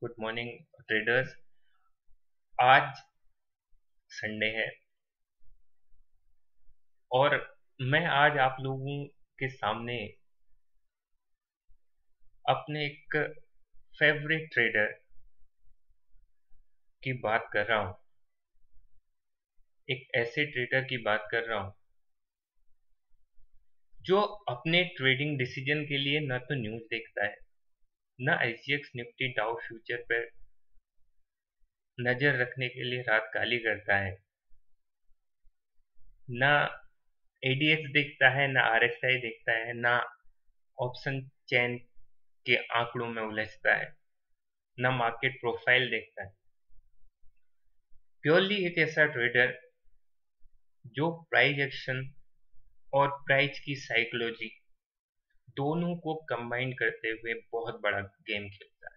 Good morning traders. आज Sunday है और मैं आज आप लोगों के सामने अपने एक फेवरेट ट्रेडर की बात कर रहा हूँ। एक ऐसे ट्रेडर की बात कर रहा हूँ जो अपने ट्रेडिंग डिसीजन के लिए न तो न्यूज़ देखता है, न एसजीएक्स निफ्टी डाउ फ्यूचर पर नजर रखने के लिए रात काली करता है, न एडीएक्स देखता है, न आरएसआई देखता है, न ऑप्शन चेन के आंकड़ों में उलझता है, न मार्केट प्रोफाइल देखता है। प्योरली एक ऐसा ट्रेडर जो प्राइस एक्शन और प्राइस की साइकोलॉजी दोनों को कंबाइन करते हुए बहुत बड़ा गेम खेलता है।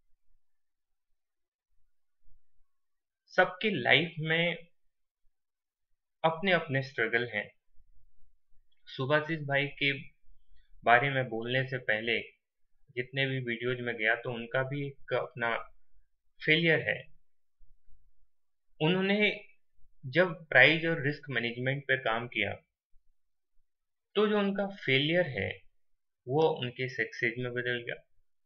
सबके लाइफ में अपने अपने स्ट्रगल हैं। सुभाषिस भाई के बारे में बोलने से पहले जितने भी वीडियोज में गया तो उनका भी एक अपना फेलियर है। उन्होंने जब प्राइस और रिस्क मैनेजमेंट पर काम किया तो जो उनका फेलियर है वो उनके सक्सेस में बदल गया।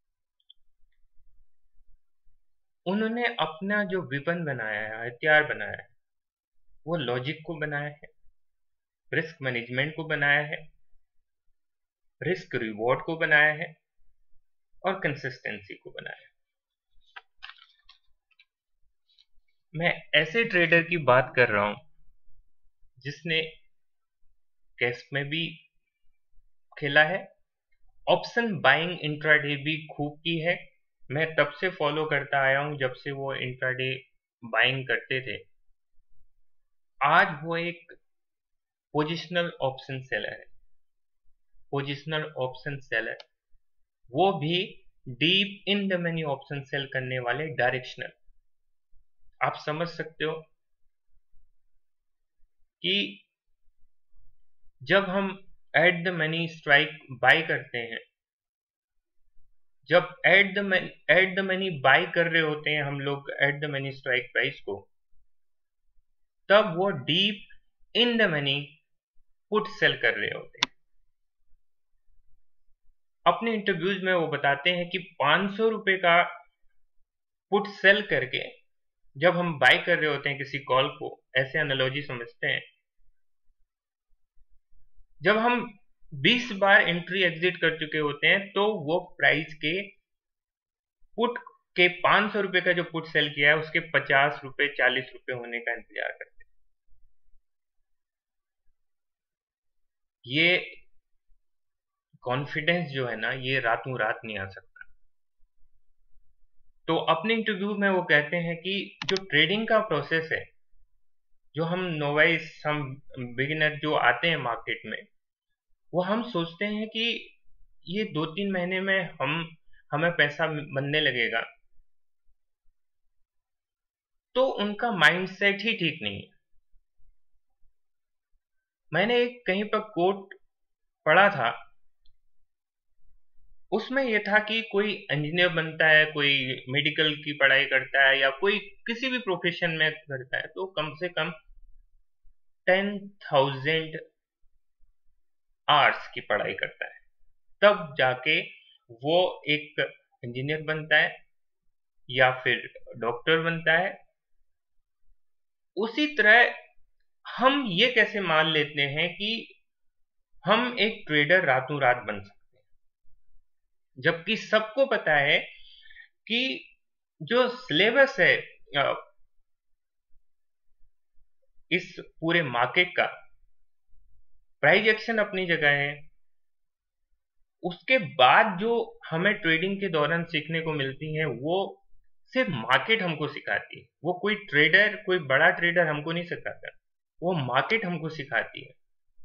उन्होंने अपना जो विपन बनाया है, हथियार बनाया है, वो लॉजिक को बनाया है, रिस्क मैनेजमेंट को बनाया है, रिस्क रिवॉर्ड को बनाया है और कंसिस्टेंसी को बनाया है। मैं ऐसे ट्रेडर की बात कर रहा हूं जिसने कैश में भी खेला है, ऑप्शन बाइंग इंट्राडे भी खूब की है। मैं तब से फॉलो करता आया हूं जब से वो इंट्राडे बाइंग करते थे। आज वो एक पोजिशनल ऑप्शन सेलर है। पोजिशनल ऑप्शन सेलर, वो भी deep in the money option sell करने वाले डायरेक्शनल। आप समझ सकते हो कि जब हम at the money strike buy करते हैं, जब एट द मनी बाय कर रहे होते हैं हम लोग at the money strike price को, तब वो deep in the money put sell कर रहे होते हैं। अपने इंटरव्यूज में वो बताते हैं कि 500 रुपए का पुट सेल करके जब हम बाय कर रहे होते हैं किसी कॉल को, ऐसे एनालॉजी समझते हैं, जब हम 20 बार एंट्री एग्जिट कर चुके होते हैं तो वो प्राइस के पुट के 500 रुपए का जो पुट सेल किया है उसके 50 रुपए 40 रुपए होने का इंतजार करते हैं। ये कॉन्फिडेंस जो है ना, ये रातों रात नहीं आ सकता। तो अपने इंटरव्यू में वो कहते हैं कि जो ट्रेडिंग का प्रोसेस है, जो हम नोवाइस, हम बिगिनर जो आते हैं मार्केट में, वो हम सोचते हैं कि ये 2-3 महीने में हमें पैसा बनने लगेगा, तो उनका माइंडसेट ही ठीक नहीं है। मैंने एक कहीं पर कोट पढ़ा था, उसमें यह था कि कोई इंजीनियर बनता है, कोई मेडिकल की पढ़ाई करता है या कोई किसी भी प्रोफेशन में करता है तो कम से कम 10,000 आवर्स की पढ़ाई करता है, तब जाके वो एक इंजीनियर बनता है या फिर डॉक्टर बनता है। उसी तरह हम ये कैसे मान लेते हैं कि हम एक ट्रेडर रातों रात बन सकते हैं, जबकि सबको पता है कि जो सिलेबस है इस पूरे मार्केट का, प्राइस एक्शन अपनी जगह है, उसके बाद जो हमें ट्रेडिंग के दौरान सीखने को मिलती है वो सिर्फ मार्केट हमको सिखाती है। वो कोई ट्रेडर, कोई बड़ा ट्रेडर हमको नहीं सिखाता, वो मार्केट हमको सिखाती है।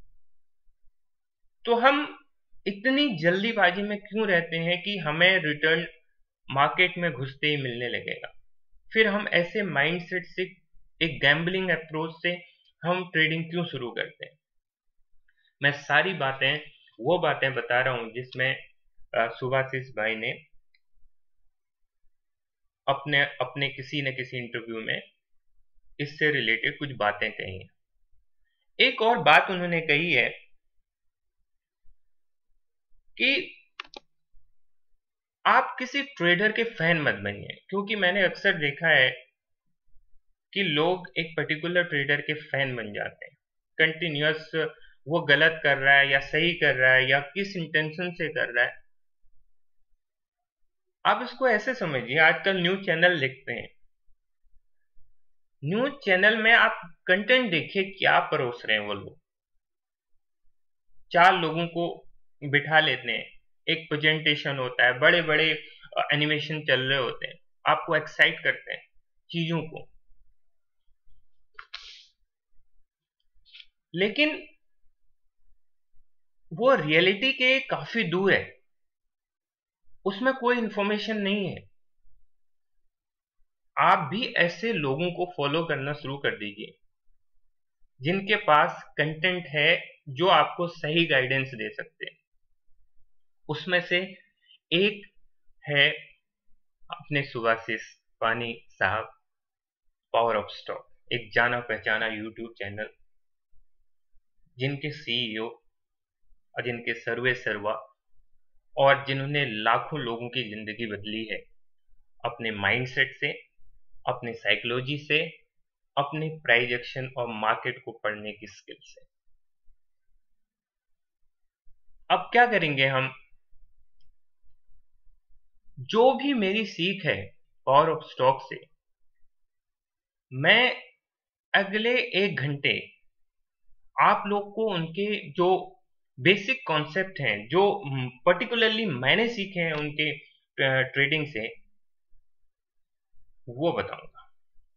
तो हम इतनी जल्दीबाजी में क्यों रहते हैं कि हमें रिटर्न मार्केट में घुसते ही मिलने लगेगा? फिर हम ऐसे माइंडसेट से, एक गैम्बलिंग अप्रोच से हम ट्रेडिंग क्यों शुरू करते हैं? मैं सारी बातें, वो बातें बता रहा हूं जिसमें सुभाषिस भाई ने अपने अपने किसी न किसी इंटरव्यू में इससे रिलेटेड कुछ बातें कही हैं। एक और बात उन्होंने कही है कि आप किसी ट्रेडर के फैन मत बनिए, क्योंकि मैंने अक्सर देखा है कि लोग एक पर्टिकुलर ट्रेडर के फैन बन जाते हैं। कंटिन्यूअस वो गलत कर रहा है या सही कर रहा है या किस इंटेंशन से कर रहा है, आप इसको ऐसे समझिए। आजकल न्यूज चैनल देखते हैं, न्यूज चैनल में आप कंटेंट देखिए क्या परोस रहे हैं वो लोग। 4 लोगों को बिठा लेते हैं, एक प्रेजेंटेशन होता है, बड़े बड़े एनिमेशन चल रहे होते हैं, आपको एक्साइट करते हैं चीजों को, लेकिन वो रियलिटी के काफी दूर है, उसमें कोई इंफॉर्मेशन नहीं है। आप भी ऐसे लोगों को फॉलो करना शुरू कर दीजिए जिनके पास कंटेंट है जो आपको सही गाइडेंस दे सकते हैं। उसमें से एक है अपने सुभाषिस पानी साहब, पावर ऑफ स्टॉक, एक जाना पहचाना यूट्यूब चैनल जिनके सीईओ और जिनके सर्वे सर्वा और जिन्होंने लाखों लोगों की जिंदगी बदली है अपने माइंडसेट से, अपने साइकोलॉजी से, अपने प्राइस एक्शन और मार्केट को पढ़ने की स्किल से। अब क्या करेंगे हम, जो भी मेरी सीख है पावर ऑफ स्टॉक से, मैं अगले 1 घंटे आप लोग को उनके जो बेसिक कॉन्सेप्ट हैं, जो पर्टिकुलरली मैंने सीखे हैं उनके ट्रेडिंग से, वो बताऊंगा।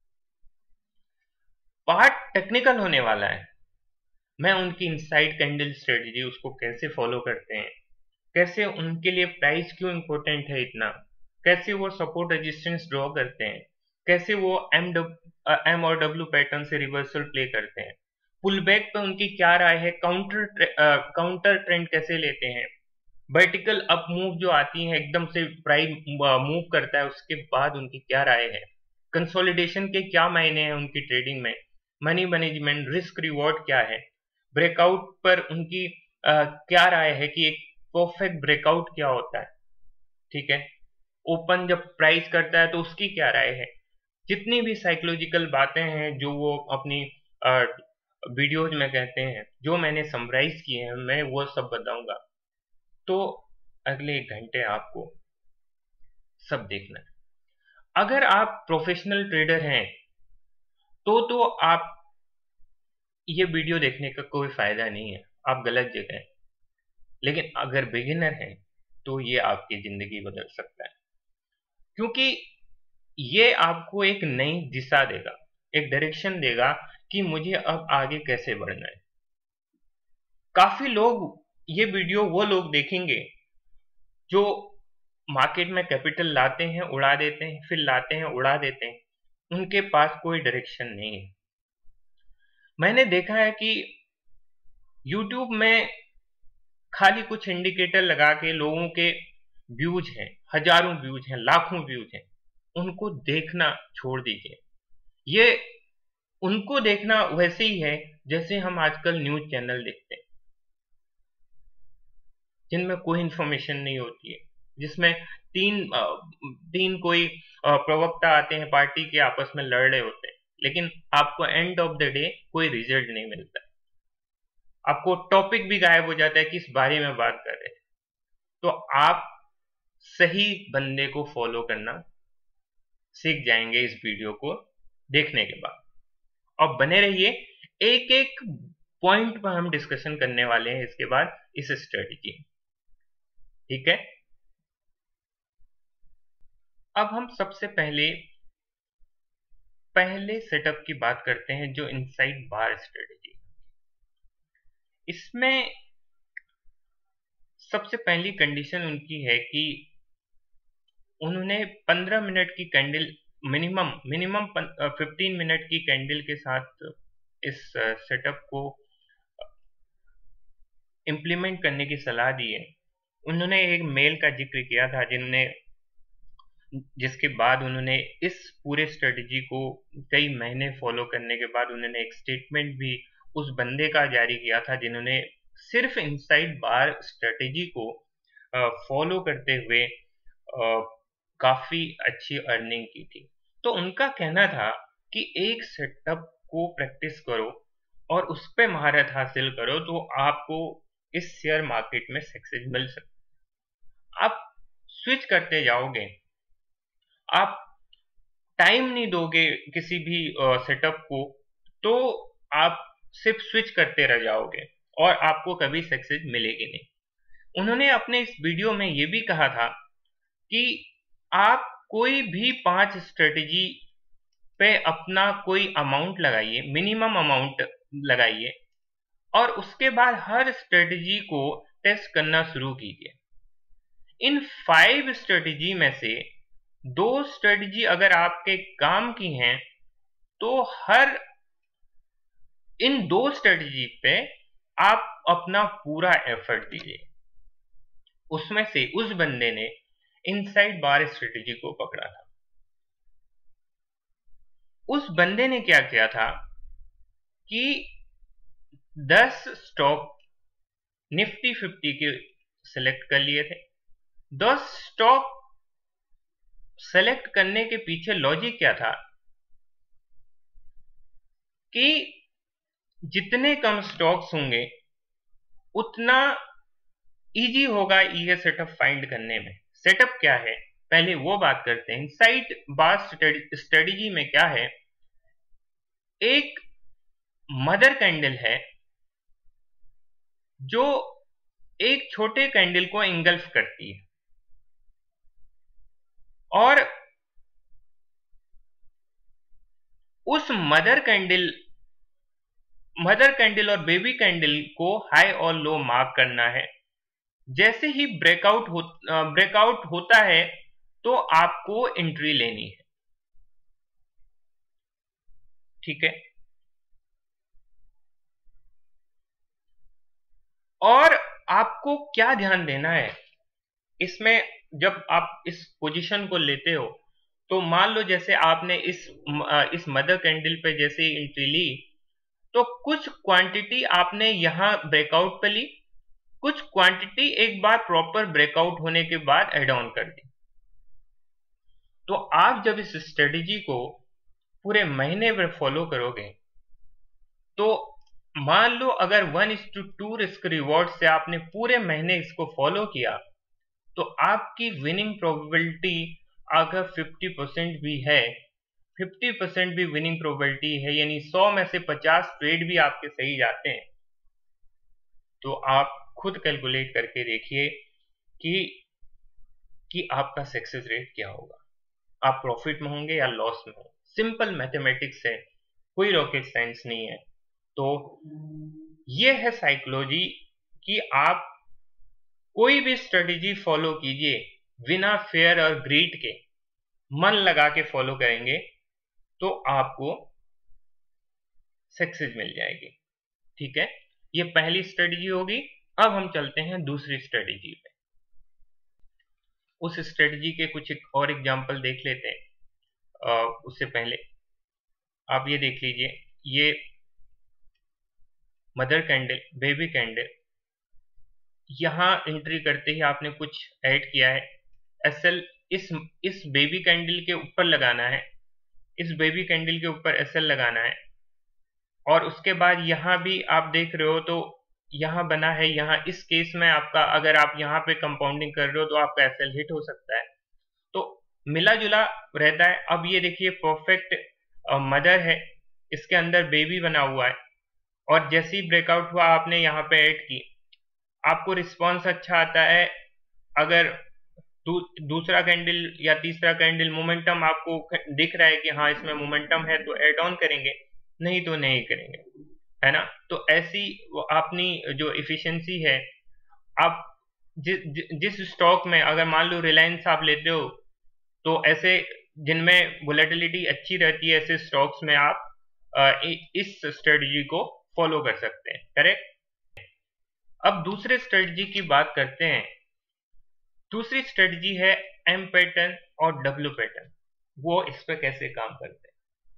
पार्ट टेक्निकल होने वाला है। मैं उनकी इनसाइड कैंडल स्ट्रेटजी, उसको कैसे फॉलो करते हैं, कैसे उनके लिए प्राइस क्यों इंपॉर्टेंट है इतना, कैसे वो सपोर्ट रेजिस्टेंस ड्रॉ करते हैं, कैसे वो एम और डब्ल्यू पैटर्न से रिवर्सल प्ले करते हैं, पुल बैक पे उनकी क्या राय है, काउंटर ट्रेंड कैसे लेते हैं, वर्टिकल अप मूव जो आती है एकदम से प्राइस मूव करता है उसके बाद उनकी क्या राय है, कंसोलिडेशन के क्या मायने हैं उनकी ट्रेडिंग में, मनी मैनेजमेंट, रिस्क रिवॉर्ड क्या है, ब्रेकआउट पर उनकी क्या राय है कि एक परफेक्ट ब्रेकआउट क्या होता है, ठीक है, ओपन जब प्राइस करता है तो उसकी क्या राय है। जितनी भी साइकोलॉजिकल बातें हैं जो वो अपनी वीडियोज में कहते हैं, जो मैंने समराइज किए हैं, मैं वो सब बताऊंगा। तो अगले 1 घंटे आपको सब देखना है। अगर आप प्रोफेशनल ट्रेडर हैं तो आप ये वीडियो देखने का कोई फायदा नहीं है, आप गलत जगह हैं। लेकिन अगर बिगिनर हैं तो ये आपकी जिंदगी बदल सकता है, क्योंकि ये आपको एक नई दिशा देगा, एक डायरेक्शन देगा कि मुझे अब आगे कैसे बढ़ना है। काफी लोग ये वीडियो वो लोग देखेंगे जो मार्केट में कैपिटल लाते हैं, उड़ा देते हैं, फिर लाते हैं, उड़ा देते हैं, उनके पास कोई डायरेक्शन नहीं है। मैंने देखा है कि YouTube में खाली कुछ इंडिकेटर लगा के लोगों के व्यूज हैं, हजारों व्यूज हैं, लाखों व्यूज हैं, उनको देखना छोड़ दीजिए। ये उनको देखना वैसे ही है जैसे हम आजकल न्यूज चैनल देखते हैं जिनमें कोई इंफॉर्मेशन नहीं होती है, जिसमें तीन कोई प्रवक्ता आते हैं, पार्टी के आपस में लड़ रहे होते हैं, लेकिन आपको एंड ऑफ द डे कोई रिजल्ट नहीं मिलता। आपको टॉपिक भी गायब हो जाता है किस बारे में बात कर रहे हैं। तो आप सही बंदे को फॉलो करना सीख जाएंगे इस वीडियो को देखने के बाद, और बने रहिए। एक एक पॉइंट पर हम डिस्कशन करने वाले हैं इसके बाद इस स्ट्रेटजी, ठीक है। अब हम सबसे पहले सेटअप की बात करते हैं, जो इनसाइड बार स्ट्रेटजी। इसमें सबसे पहली कंडीशन उनकी है कि उन्होंने 15 मिनट की कैंडल, मिनिमम 15 मिनट की कैंडल के साथ इस सेटअप को इम्प्लीमेंट करने की सलाह दी है। उन्होंने एक मेल का जिक्र किया था जिनने जिसके बाद उन्होंने इस पूरे स्ट्रेटजी को कई महीने फॉलो करने के बाद उन्होंने एक स्टेटमेंट भी उस बंदे का जारी किया था जिन्होंने सिर्फ इनसाइड बार स्ट्रेटजी को फॉलो करते हुए काफी अच्छी अर्निंग की थी। तो उनका कहना था कि एक सेटअप को प्रैक्टिस करो और उस पे महारत हासिल करो तो आपको इस शेयर मार्केट में सक्सेस मिल सकती। आप स्विच करते जाओगे, आप टाइम नहीं दोगे किसी भी सेटअप को, तो आप सिर्फ स्विच करते रह जाओगे और आपको कभी सक्सेस मिलेगी नहीं। उन्होंने अपने इस वीडियो में ये भी कहा था कि आप कोई भी 5 स्ट्रेटजी पे अपना कोई अमाउंट लगाइए, मिनिमम अमाउंट लगाइए और उसके बाद हर स्ट्रेटजी को टेस्ट करना शुरू कीजिए। इन 5 स्ट्रेटजी में से 2 स्ट्रेटजी अगर आपके काम की हैं तो इन 2 स्ट्रेटजी पे आप अपना पूरा एफर्ट दीजिए। उसमें से उस बंदे ने इनसाइड बार स्ट्रेटजी को पकड़ा था। उस बंदे ने क्या किया था कि 10 स्टॉक निफ्टी 50 के सिलेक्ट कर लिए थे। 10 स्टॉक सेलेक्ट करने के पीछे लॉजिक क्या था कि जितने कम स्टॉक्स होंगे उतना इजी होगा ये सेटअप फाइंड करने में। सेटअप क्या है पहले वो बात करते हैं। इनसाइड बार स्ट्रेटजी में क्या है, एक मदर कैंडल है जो एक छोटे कैंडल को इंगल्फ करती है और उस मदर कैंडल और बेबी कैंडल को हाई और लो मार्क करना है। जैसे ही ब्रेकआउट होता है तो आपको एंट्री लेनी है, ठीक है। और आपको क्या ध्यान देना है इसमें, जब आप इस पोजीशन को लेते हो तो मान लो जैसे आपने इस मदर कैंडल पे जैसे एंट्री ली तो कुछ क्वांटिटी आपने यहां ब्रेकआउट पे ली, कुछ क्वांटिटी एक बार प्रॉपर ब्रेकआउट होने के बाद एड ऑन कर दी। तो आप जब इस स्ट्रेटजी को पूरे महीने में फॉलो करोगे तो मान लो अगर 1:2 रिस्क रिवॉर्ड से आपने पूरे महीने इसको फॉलो किया तो आपकी विनिंग प्रोबेबिलिटी अगर 50% भी है, 50% भी विनिंग प्रोबेबिलिटी है, यानी 100 में से 50 ट्रेड भी आपके सही जाते हैं, तो आप खुद कैलकुलेट करके देखिए कि आपका सक्सेस रेट क्या होगा। आप प्रॉफिट में होंगे या लॉस में होंगे। सिंपल मैथमेटिक्स है, कोई रॉकेट साइंस नहीं है। तो ये है साइकोलॉजी कि आप कोई भी स्ट्रेटजी फॉलो कीजिए बिना फेयर और ग्रीड के, मन लगा के फॉलो करेंगे तो आपको सक्सेस मिल जाएगी, ठीक है। ये पहली स्ट्रेटजी होगी। अब हम चलते हैं दूसरी स्ट्रेटजी पे। उस स्ट्रेटजी के कुछ और एग्जांपल देख लेते हैं। उससे पहले आप ये देख लीजिए, ये मदर कैंडल, बेबी कैंडल, यहां एंट्री करते ही आपने कुछ ऐड किया है। एसएल इस बेबी कैंडल के ऊपर लगाना है, इस बेबी कैंडल के ऊपर एसएल लगाना है। और उसके बाद यहां भी आप देख रहे हो तो यहां बना है, यहां इस केस में आपका अगर आप यहां पे कंपाउंडिंग कर रहे हो तो आपका एसएल हिट हो सकता है। तो मिला जुला रहता है। अब ये देखिए परफेक्ट मदर है, इसके अंदर बेबी बना हुआ है और जैसे ही ब्रेकआउट हुआ आपने यहाँ पे ऐड की, आपको रिस्पॉन्स अच्छा आता है। अगर दूसरा कैंडल या तीसरा कैंडल मोमेंटम आपको दिख रहा है कि हाँ इसमें मोमेंटम है तो ऐड ऑन करेंगे, नहीं तो नहीं करेंगे, है ना। तो ऐसी अपनी जो एफिशिएंसी है, आप जिस स्टॉक में अगर मान लो रिलायंस आप लेते हो तो ऐसे जिनमें वोलेटिलिटी अच्छी रहती है ऐसे स्टॉक्स में आप इस स्ट्रेटजी को फॉलो कर सकते हैं, करेक्ट। अब दूसरे स्ट्रेटजी की बात करते हैं। दूसरी स्ट्रेटजी है एम पैटर्न और डब्ल्यू पैटर्न वो इस पे कैसे काम करते हैं।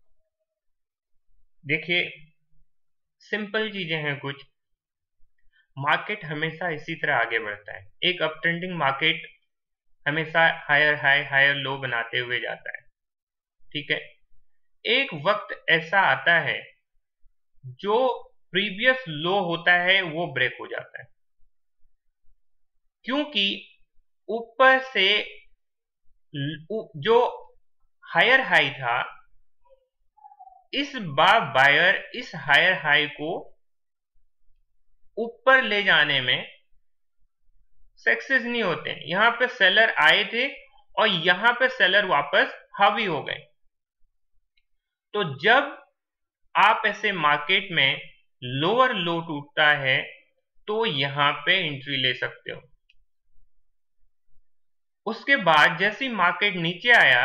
देखिए सिंपल चीजें हैं कुछ। मार्केट हमेशा इसी तरह आगे बढ़ता है। एक अप ट्रेंडिंग मार्केट हमेशा हायर हाई हायर लो बनाते हुए जाता है, ठीक है। एक वक्त ऐसा आता है जो प्रीवियस लो होता है वो ब्रेक हो जाता है, क्योंकि ऊपर से जो हायर हाई था, इस बार बायर इस हायर हाई को ऊपर ले जाने में सक्सेस नहीं होते। यहां पे सेलर आए थे और यहां पे सेलर वापस हावी हो गए। तो जब आप ऐसे मार्केट में लोअर लो टूटता है तो यहां पे एंट्री ले सकते हो। उसके बाद जैसे मार्केट नीचे आया,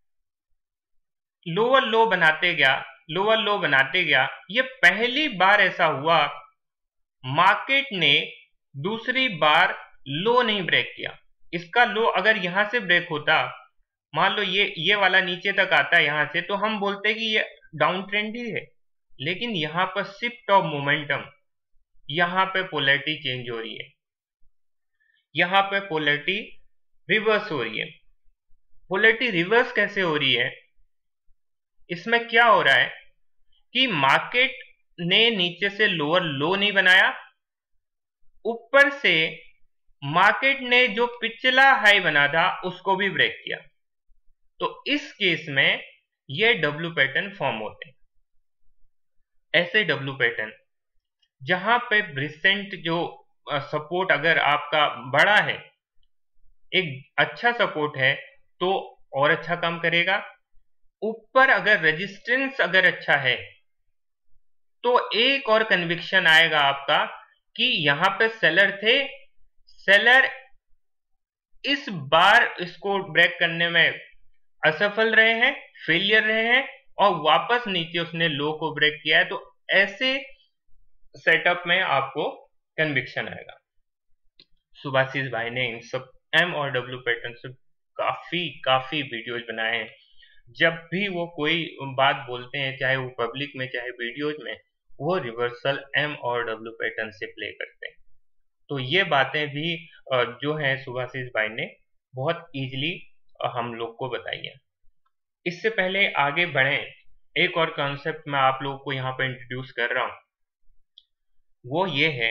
लोअर लो बनाते गया, लोअर लो बनाते गया। ये पहली बार ऐसा हुआ मार्केट ने दूसरी बार लो नहीं ब्रेक किया। इसका लो अगर यहां से ब्रेक होता, मान लो ये वाला नीचे तक आता है यहां से, तो हम बोलते कि ये डाउन ट्रेंड ही है। लेकिन यहां पर शिफ्ट ऑफ मोमेंटम, यहां पे पोलैरिटी चेंज हो रही है, यहां पे पोलैरिटी रिवर्स हो रही है। पोलैरिटी रिवर्स कैसे हो रही है? इसमें क्या हो रहा है कि मार्केट ने नीचे से लोअर लो नहीं बनाया, ऊपर से मार्केट ने जो पिछला हाई बना था उसको भी ब्रेक किया। तो इस केस में ये डब्ल्यू पैटर्न फॉर्म होते हैं। ऐसे डब्ल्यू पैटर्न जहां पे रिसेंट जो सपोर्ट अगर आपका बड़ा है, एक अच्छा सपोर्ट है, तो और अच्छा काम करेगा। ऊपर अगर रेजिस्टेंस अगर अच्छा है तो एक और कन्विक्शन आएगा आपका कि यहां पे सेलर थे, सेलर इस बार इसको ब्रेक करने में असफल रहे हैं, फेलियर रहे हैं, और वापस नीचे उसने लो को ब्रेक किया है। तो ऐसे सेटअप में आपको कन्विक्शन आएगा। सुभाषिस भाई ने इन सब एम और डब्ल्यू पैटर्न से काफी वीडियोज बनाए हैं। जब भी वो कोई बात बोलते हैं, चाहे वो पब्लिक में चाहे वीडियोज में, वो रिवर्सल एम और डब्ल्यू पैटर्न से प्ले करते हैं। तो ये बातें भी जो है सुभाषिस भाई ने बहुत इजीली हम लोग को बताई है। इससे पहले आगे बढ़े, एक और कॉन्सेप्ट मैं आप लोगों को यहाँ पर इंट्रोड्यूस कर रहा हूं। वो ये है,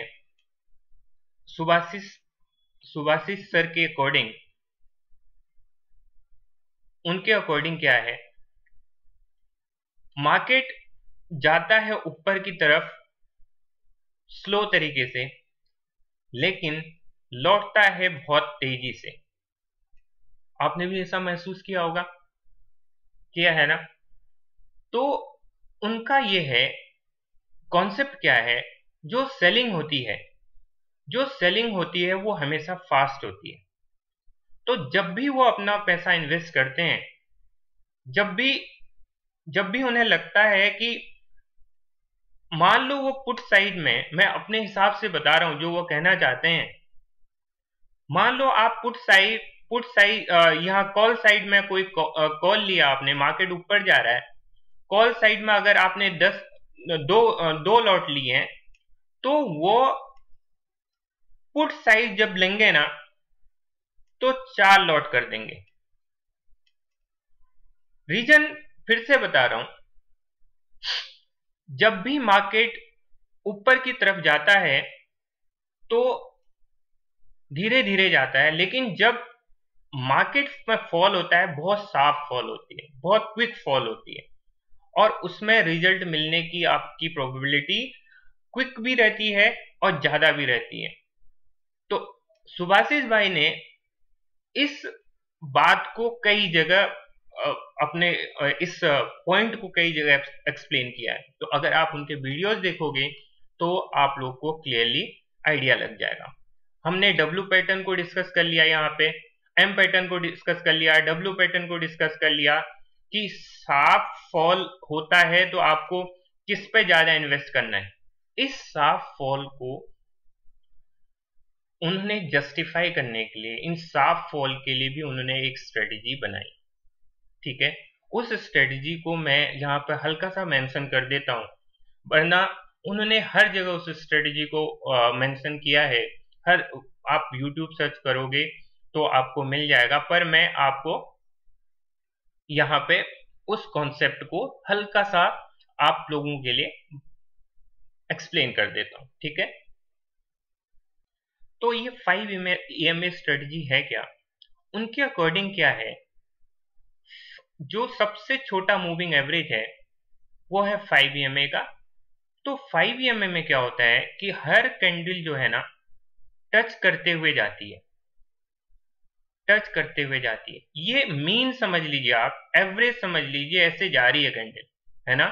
सुभाषिस सर के अकॉर्डिंग, उनके अकॉर्डिंग क्या है, मार्केट जाता है ऊपर की तरफ स्लो तरीके से, लेकिन लौटता है बहुत तेजी से। आपने भी ऐसा महसूस किया होगा, किया है ना? तो उनका ये है, कॉन्सेप्ट क्या है, जो सेलिंग होती है वो हमेशा फास्ट होती है। तो जब भी वो अपना पैसा इन्वेस्ट करते हैं, जब भी उन्हें लगता है कि, मान लो वो पुट साइड में, मैं अपने हिसाब से बता रहा हूं जो वो कहना चाहते हैं, मान लो आप पुट साइड यहाँ कॉल साइड में कोई कॉल लिया आपने, मार्केट ऊपर जा रहा है, कॉल साइड में अगर आपने 2 लॉट लिए हैं, तो वो पुट साइड जब लेंगे ना तो 4 लॉट कर देंगे। रीजन फिर से बता रहा हूं, जब भी मार्केट ऊपर की तरफ जाता है तो धीरे धीरे जाता है, लेकिन जब मार्केट में फॉल होता है, बहुत साफ फॉल होती है, बहुत क्विक फॉल होती है, और उसमें रिजल्ट मिलने की आपकी प्रोबेबिलिटी क्विक भी रहती है और ज्यादा भी रहती है। तो सुभाषिस भाई ने इस बात को कई जगह अपने इस पॉइंट को कई जगह एक्सप्लेन किया है। तो अगर आप उनके वीडियोस देखोगे तो आप लोग को क्लियरली आइडिया लग जाएगा। हमने डब्ल्यू पैटर्न को डिस्कस कर लिया, यहाँ पे एम पैटर्न को डिस्कस कर लिया, डब्ल्यू पैटर्न को डिस्कस कर लिया कि साफ फॉल होता है तो आपको किस पे ज्यादा इन्वेस्ट करना है। इस साफ फॉल को उन्होंने जस्टिफाई करने के लिए, इन साफ फॉल के लिए भी उन्होंने एक स्ट्रेटेजी बनाई। ठीक है, उस स्ट्रेटेजी को मैं यहाँ पे हल्का सा मेंशन कर देता हूँ, वरना उन्होंने हर जगह उस स्ट्रेटेजी को मेंशन किया है। हर आप YouTube सर्च करोगे तो आपको मिल जाएगा, पर मैं आपको यहाँ पे उस कॉन्सेप्ट को हल्का सा आप लोगों के लिए एक्सप्लेन कर देता हूँ। ठीक है, तो ये 5 EMA स्ट्रेटेजी है क्या, उनके अकॉर्डिंग क्या है, जो सबसे छोटा मूविंग एवरेज है वो है 5 EMA का। तो 5 EMA में क्या होता है कि हर कैंडल जो है ना टच करते हुए जाती है, टच करते हुए जाती है। ये मीन समझ लीजिए, आप एवरेज समझ लीजिए, ऐसे जा रही है कैंडल, है ना।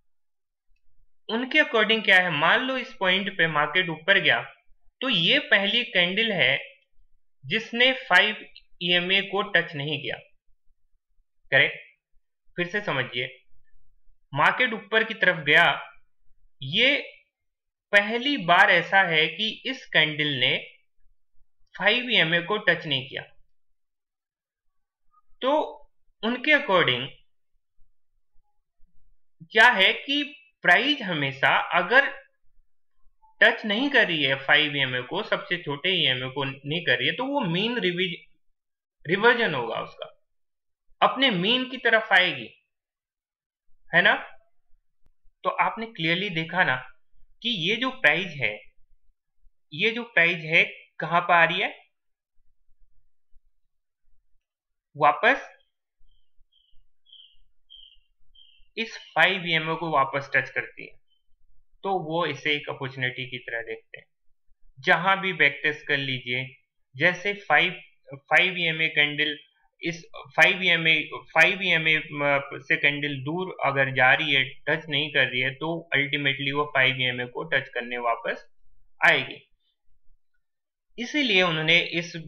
उनके अकॉर्डिंग क्या है, मान लो इस पॉइंट पे मार्केट ऊपर गया तो ये पहली कैंडल है जिसने 5 EMA को टच नहीं किया। करेक्ट, फिर से समझिए, मार्केट ऊपर की तरफ गया, ये पहली बार ऐसा है कि इस कैंडल ने 5 EMA को टच नहीं किया। तो उनके अकॉर्डिंग क्या है कि प्राइस हमेशा अगर टच नहीं कर रही है 5 EMA को, सबसे छोटे EMA को नहीं कर रही है, तो वो मीन रिवर्जन होगा, उसका अपने मीन की तरफ आएगी, है ना। तो आपने क्लियरली देखा ना कि ये जो प्राइस है, ये जो प्राइस है कहां पर आ रही है, वापस इस 5 EMA को वापस टच करती है। तो वो इसे एक अपॉर्चुनिटी की तरह देखते हैं। जहां भी बैक टेस्ट कर लीजिए, जैसे 5 EMA कैंडल, इस 5 EMA से कैंडल दूर अगर जा रही है, टच नहीं कर रही है, तो अल्टीमेटली वो 5 EMA को टच करने वापस आएगी। इसीलिए उन्होंने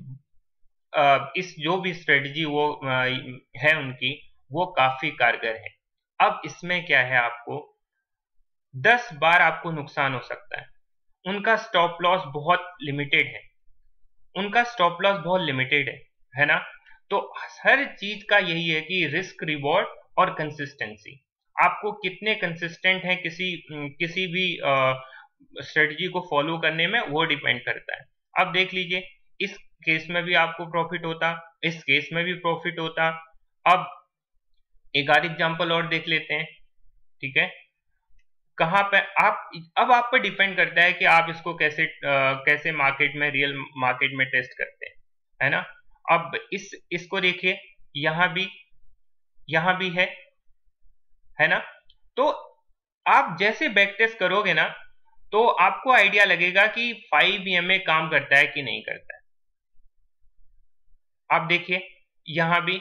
इस जो भी स्ट्रेटजी वो है उनकी, वो काफी कारगर है। अब इसमें क्या है, आपको 10 बार आपको नुकसान हो सकता है। उनका स्टॉप लॉस बहुत लिमिटेड है, उनका स्टॉप लॉस बहुत लिमिटेड है ना। तो हर चीज का यही है कि रिस्क रिवॉर्ड और कंसिस्टेंसी, आपको कितने कंसिस्टेंट हैं किसी भी स्ट्रेटजी को फॉलो करने में, वो डिपेंड करता है। अब देख लीजिए, इस केस में भी आपको प्रॉफिट होता, इस केस में भी प्रॉफिट होता। अब एक आध एग्जांपल और देख लेते हैं। ठीक है, कहां पे अब आप पर डिपेंड करता है कि आप इसको कैसे मार्केट में, रियल मार्केट में टेस्ट करते हैं, है ना। अब इसको देखिए, यहां भी है ना। तो आप जैसे बैक टेस्ट करोगे ना, तो आपको आइडिया लगेगा कि 5 EMA काम करता है कि नहीं करता है। आप देखिए यहां भी,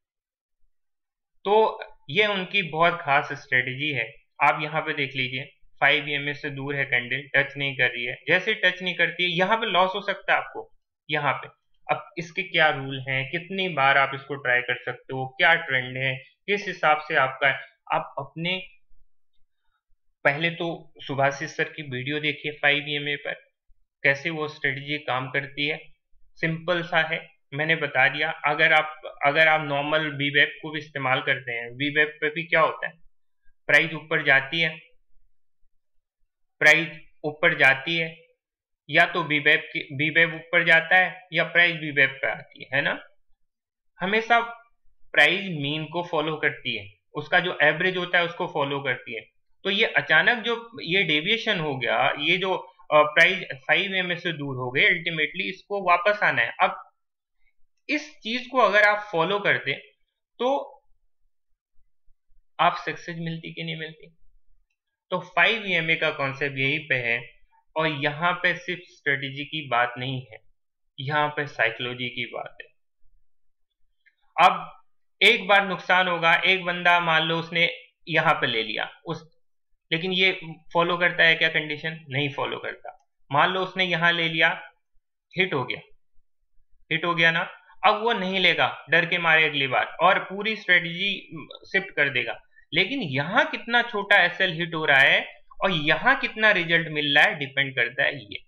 तो ये उनकी बहुत खास स्ट्रेटेजी है। आप यहां पे देख लीजिए, 5 EMA से दूर है कैंडल, टच नहीं कर रही है। जैसे टच नहीं करती है, यहां पे लॉस हो सकता है आपको यहां पे। अब इसके क्या रूल हैं, कितनी बार आप इसको ट्राई कर सकते हो, क्या ट्रेंड है, किस हिसाब से आपका है, आप अपने पहले तो सुभाषिस सर की वीडियो देखिए 5 EMA पर, कैसे वो स्ट्रेटेजी काम करती है। सिंपल सा है, मैंने बता दिया। अगर आप नॉर्मल वीवेब को भी इस्तेमाल करते हैं, वीवेब पे भी क्या होता है, प्राइस ऊपर जाती है, प्राइस ऊपर जाती है, या तो वीवेब ऊपर जाता है या प्राइस वीवेब पे आती है ना। हमेशा प्राइस मीन को फॉलो करती है, उसका जो एवरेज होता है उसको फॉलो करती है। तो ये अचानक जो ये डेविएशन हो गया, ये जो प्राइस 5 EMA से दूर हो गए, अल्टीमेटली इसको वापस आना है। अब इस चीज को अगर आप फॉलो करते तो आप सक्सेस मिलती कि नहीं मिलती। तो 5 EMA का कॉन्सेप्ट यही पे है, और यहां पे सिर्फ स्ट्रेटेजी की बात नहीं है, यहां पे साइकोलॉजी की बात है। अब एक बार नुकसान होगा, एक बंदा मान लो उसने यहां पे ले लिया, लेकिन ये फॉलो करता है क्या कंडीशन, नहीं फॉलो करता। मान लो उसने यहां ले लिया, हिट हो गया ना। अब वो नहीं लेगा, डर के मारे अगली बार, और पूरी स्ट्रेटजी शिफ्ट कर देगा। लेकिन यहां कितना छोटा एसएल हिट हो रहा है और यहां कितना रिजल्ट मिल रहा है, डिपेंड करता है ये।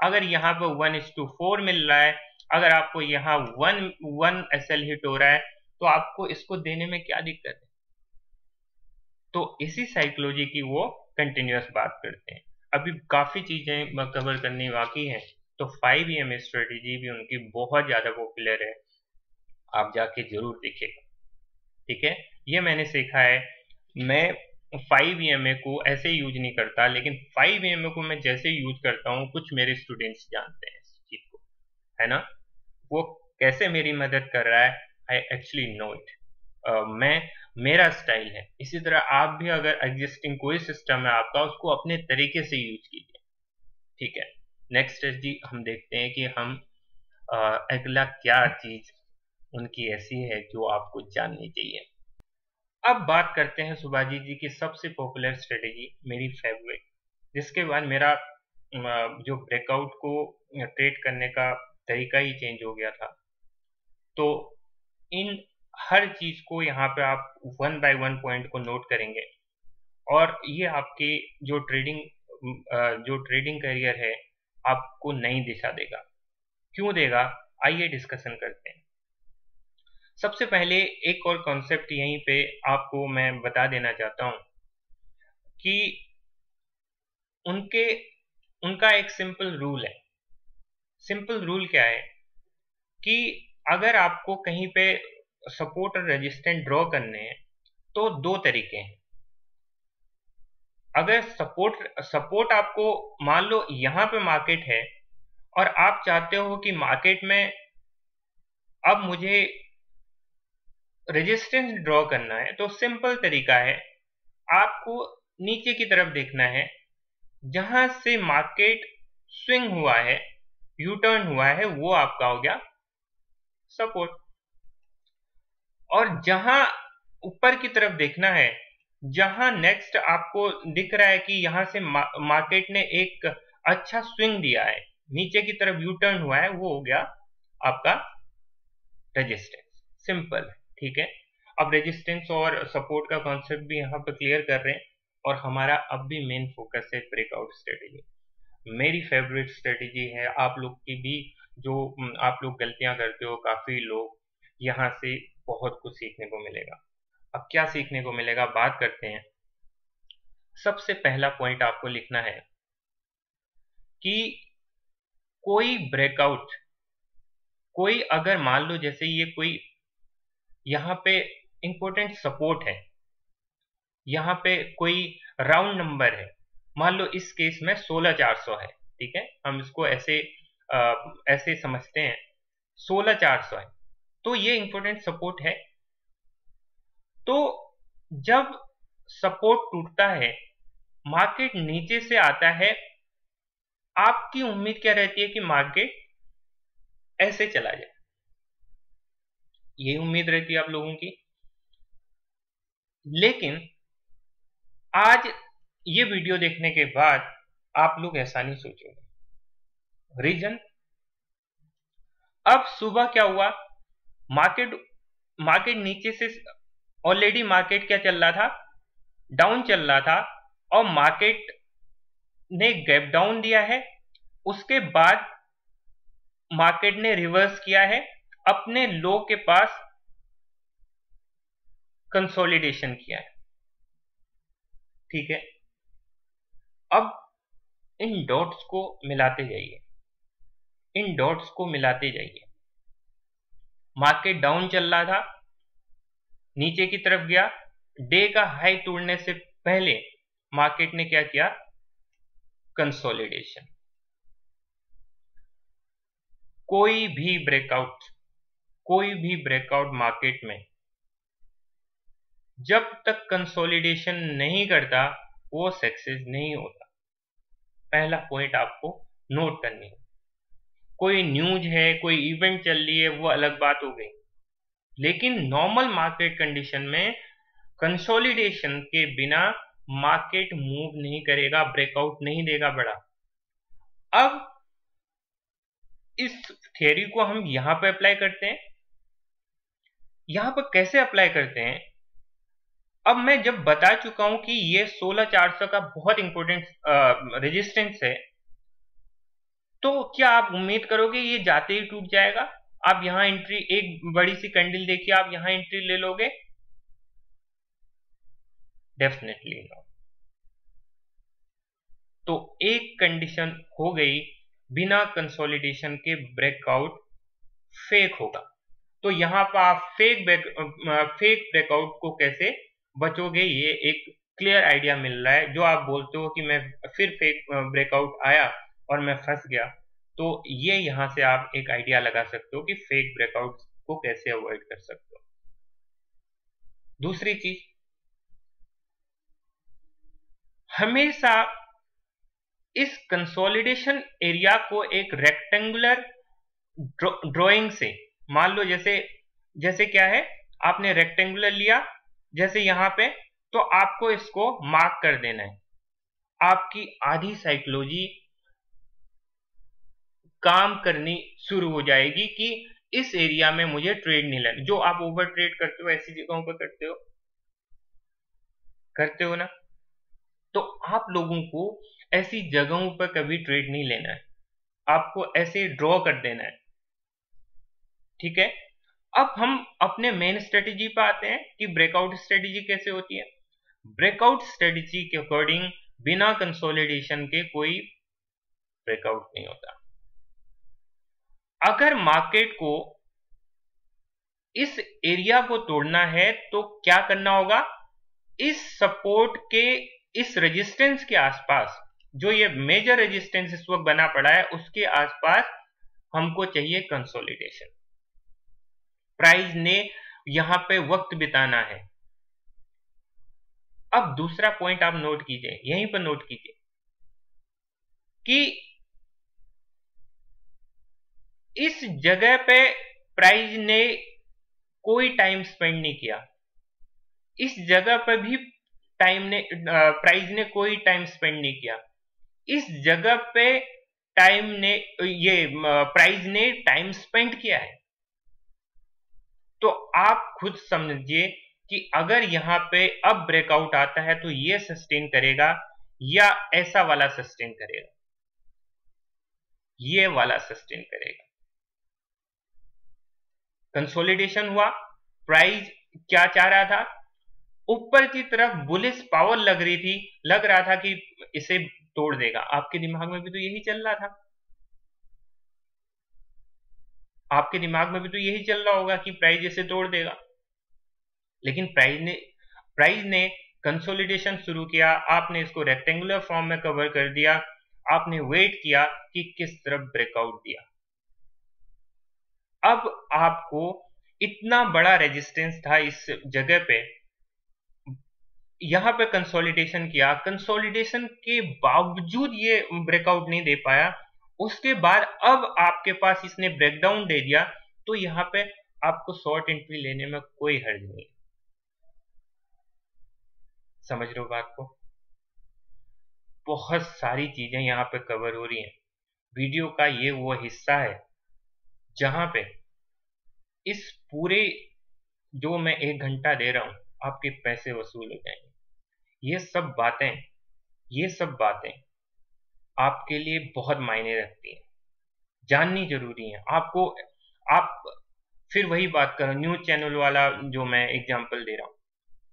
अगर यहाँ पे 1:4 मिल रहा है, अगर आपको यहाँ 1 SL हिट हो रहा है, तो आपको इसको देने में क्या दिक्कत है? तो इसी साइकोलॉजी की वो कंटिन्यूअस बात करते हैं। अभी काफी चीजें कवर करनी बाकी हैं, तो 5 EM स्ट्रेटेजी भी उनकी बहुत ज्यादा पॉपुलर है, आप जाके जरूर देखिएगा। ठीक है, ये मैंने सीखा है। मैं 5 EMA को ऐसे यूज नहीं करता, लेकिन 5 EMA को मैं जैसे यूज करता हूँ, कुछ मेरे स्टूडेंट्स जानते हैं इस चीज को, है ना। वो कैसे मेरी मदद कर रहा है, आई एक्चुअली नो इट। मेरा स्टाइल है। इसी तरह आप भी अगर एग्जिस्टिंग कोई सिस्टम है आपका, उसको अपने तरीके से यूज कीजिए। ठीक है, नेक्स्ट स्ट्रेटजी हम देखते हैं कि हम अगला क्या चीज उनकी ऐसी है जो आपको जाननी चाहिए। अब बात करते हैं सुभाजी जी की सबसे पॉपुलर स्ट्रेटेजी, मेरी फेवरेट, जिसके बाद मेरा जो ब्रेकआउट को ट्रेड करने का तरीका ही चेंज हो गया था। तो इन हर चीज को यहाँ पे आप 1 by 1 पॉइंट को नोट करेंगे, और ये आपके जो ट्रेडिंग करियर है आपको नई दिशा देगा। क्यों देगा, आइए डिस्कशन करते हैं। सबसे पहले एक और कॉन्सेप्ट यहीं पे आपको मैं बता देना चाहता हूं कि उनका एक सिंपल रूल है। सिंपल रूल क्या है कि अगर आपको कहीं पे सपोर्ट और रेजिस्टेंट ड्रॉ करने हैं, तो दो तरीके हैं। अगर सपोर्ट आपको, मान लो यहां पे मार्केट है और आप चाहते हो कि मार्केट में अब मुझे रेजिस्टेंस ड्रॉ करना है, तो सिंपल तरीका है, आपको नीचे की तरफ देखना है। जहां से मार्केट स्विंग हुआ है, यू टर्न हुआ है, वो आपका हो गया सपोर्ट। और जहां ऊपर की तरफ देखना है, जहां नेक्स्ट आपको दिख रहा है कि यहां से मार्केट ने एक अच्छा स्विंग दिया है, नीचे की तरफ यू टर्न हुआ है, वो हो गया आपका रेजिस्टेंस। सिंपल है, ठीक है। अब रेजिस्टेंस और सपोर्ट का कॉन्सेप्ट भी यहाँ पे क्लियर कर रहे हैं, और हमारा अब भी मेन फोकस है ब्रेकआउट स्ट्रेटेजी। मेरी फेवरेट स्ट्रेटेजी है। आप लोग की भी जो आप लोग गलतियां करते हो, काफी लोग, यहाँ से बहुत कुछ सीखने को मिलेगा। अब क्या सीखने को मिलेगा, बात करते हैं। सबसे पहला पॉइंट आपको लिखना है कि कोई ब्रेकआउट, कोई अगर मान लो जैसे ये कोई यहाँ पे इंपॉर्टेंट सपोर्ट है, यहाँ पे कोई राउंड नंबर है, मान लो इस केस में 16,400 है, ठीक है, हम इसको ऐसे समझते हैं, 16,400 है, तो ये इंपॉर्टेंट सपोर्ट है। तो जब सपोर्ट टूटता है, मार्केट नीचे से आता है, आपकी उम्मीद क्या रहती है कि मार्केट ऐसे चला जाए, ये उम्मीद रहती है आप लोगों की। लेकिन आज ये वीडियो देखने के बाद आप लोग ऐसा नहीं सोचोगे। रीजन, अब सुबह क्या हुआ, मार्केट नीचे से, ऑलरेडी मार्केट क्या चल रहा था, डाउन चल रहा था, और मार्केट ने गैप डाउन दिया है। उसके बाद मार्केट ने रिवर्स किया है, अपने लो के पास कंसोलिडेशन किया है, ठीक है। अब इन डॉट्स को मिलाते जाइए, इन डॉट्स को मिलाते जाइए। मार्केट डाउन चल रहा था, नीचे की तरफ गया, डे का हाई तोड़ने से पहले मार्केट ने क्या किया, कंसोलिडेशन। कोई भी ब्रेकआउट मार्केट में जब तक कंसोलिडेशन नहीं करता, वो सक्सेस नहीं होता। पहला पॉइंट आपको नोट करनी है। कोई न्यूज है, कोई इवेंट चल रही है, वो अलग बात हो गई, लेकिन नॉर्मल मार्केट कंडीशन में कंसोलिडेशन के बिना मार्केट मूव नहीं करेगा, ब्रेकआउट नहीं देगा बड़ा। अब इस थ्योरी को हम यहां पर अप्लाई करते हैं। यहां पर कैसे अप्लाई करते हैं, अब मैं जब बता चुका हूं कि ये 16,400 का बहुत इंपॉर्टेंट रेजिस्टेंस है, तो क्या आप उम्मीद करोगे ये जाते ही टूट जाएगा? आप यहां एंट्री, एक बड़ी सी कैंडल देखिए, आप यहां एंट्री ले लोगे? Definitely not. तो एक कंडीशन हो गई, बिना कंसोलिडेशन के ब्रेकआउट फेक होगा। तो यहां पर आप फेक ब्रेकआउट को कैसे बचोगे, ये एक क्लियर आइडिया मिल रहा है। जो आप बोलते हो कि मैं फिर फेक ब्रेकआउट आया और मैं फंस गया, तो ये यहां से आप एक आइडिया लगा सकते हो कि फेक ब्रेकआउट को कैसे अवॉइड कर सकते हो। दूसरी चीज, हमेशा इस कंसोलिडेशन एरिया को एक रेक्टेंगुलर ड्राइंग से, मान लो जैसे क्या है, आपने रेक्टेंगुलर लिया जैसे यहां पे, तो आपको इसको मार्क कर देना है। आपकी आधी साइकोलॉजी काम करनी शुरू हो जाएगी कि इस एरिया में मुझे ट्रेड नहीं लेना। जो आप ओवर ट्रेड करते हो ऐसी जगहों पर करते हो ना, तो आप लोगों को ऐसी जगहों पर कभी ट्रेड नहीं लेना है, आपको ऐसे ड्रॉ कर देना है। ठीक है, अब हम अपने मेन स्ट्रेटेजी पर आते हैं कि ब्रेकआउट स्ट्रेटेजी कैसे होती है। ब्रेकआउट स्ट्रेटेजी के अकॉर्डिंग बिना कंसोलिडेशन के कोई ब्रेकआउट नहीं होता। अगर मार्केट को इस एरिया को तोड़ना है तो क्या करना होगा, इस सपोर्ट के, इस रेजिस्टेंस के आसपास, जो ये मेजर रेजिस्टेंस इस वक्त बना पड़ा है, उसके आसपास हमको चाहिए कंसोलिडेशन। प्राइस ने यहां पे वक्त बिताना है। अब दूसरा पॉइंट आप नोट कीजिए, यहीं पर नोट कीजिए कि इस जगह पे प्राइस ने कोई टाइम स्पेंड नहीं किया। इस जगह पर भी प्राइस ने कोई टाइम स्पेंड नहीं किया। इस जगह पे प्राइस ने टाइम स्पेंड किया है। तो आप खुद समझिए कि अगर यहां पे अब ब्रेकआउट आता है तो ये सस्टेन करेगा या ऐसा वाला सस्टेन करेगा, ये वाला सस्टेन करेगा। कंसोलिडेशन हुआ, प्राइस क्या चाह रहा था, ऊपर की तरफ बुलिश पावर लग रहा था कि इसे तोड़ देगा। आपके दिमाग में भी तो यही चल रहा था, आपके दिमाग में भी तो यही चल रहा होगा कि प्राइस इसे तोड़ देगा। लेकिन प्राइस ने कंसोलिडेशन शुरू किया, आपने इसको रेक्टेंगुलर फॉर्म में कवर कर दिया, आपने वेट किया कि किस तरफ ब्रेकआउट दिया। अब आपको इतना बड़ा रेजिस्टेंस था इस जगह पे, यहां पे कंसोलिडेशन किया, कंसोलिडेशन के बावजूद ये ब्रेकआउट नहीं दे पाया। उसके बाद अब आपके पास इसने ब्रेकडाउन दे दिया, तो यहां पे आपको शॉर्ट एंट्री लेने में कोई हर्ज नहीं। समझ रहे हो बात को? बहुत सारी चीजें यहां पे कवर हो रही हैं। वीडियो का ये वो हिस्सा है जहां पे इस पूरे, जो मैं 1 घंटा दे रहा हूं, आपके पैसे वसूल हो जाएंगे। ये सब बातें आपके लिए बहुत मायने रखती हैं, जाननी जरूरी है आपको। आप फिर वही बात करो, न्यूज चैनल वाला जो मैं एग्जांपल दे रहा हूं,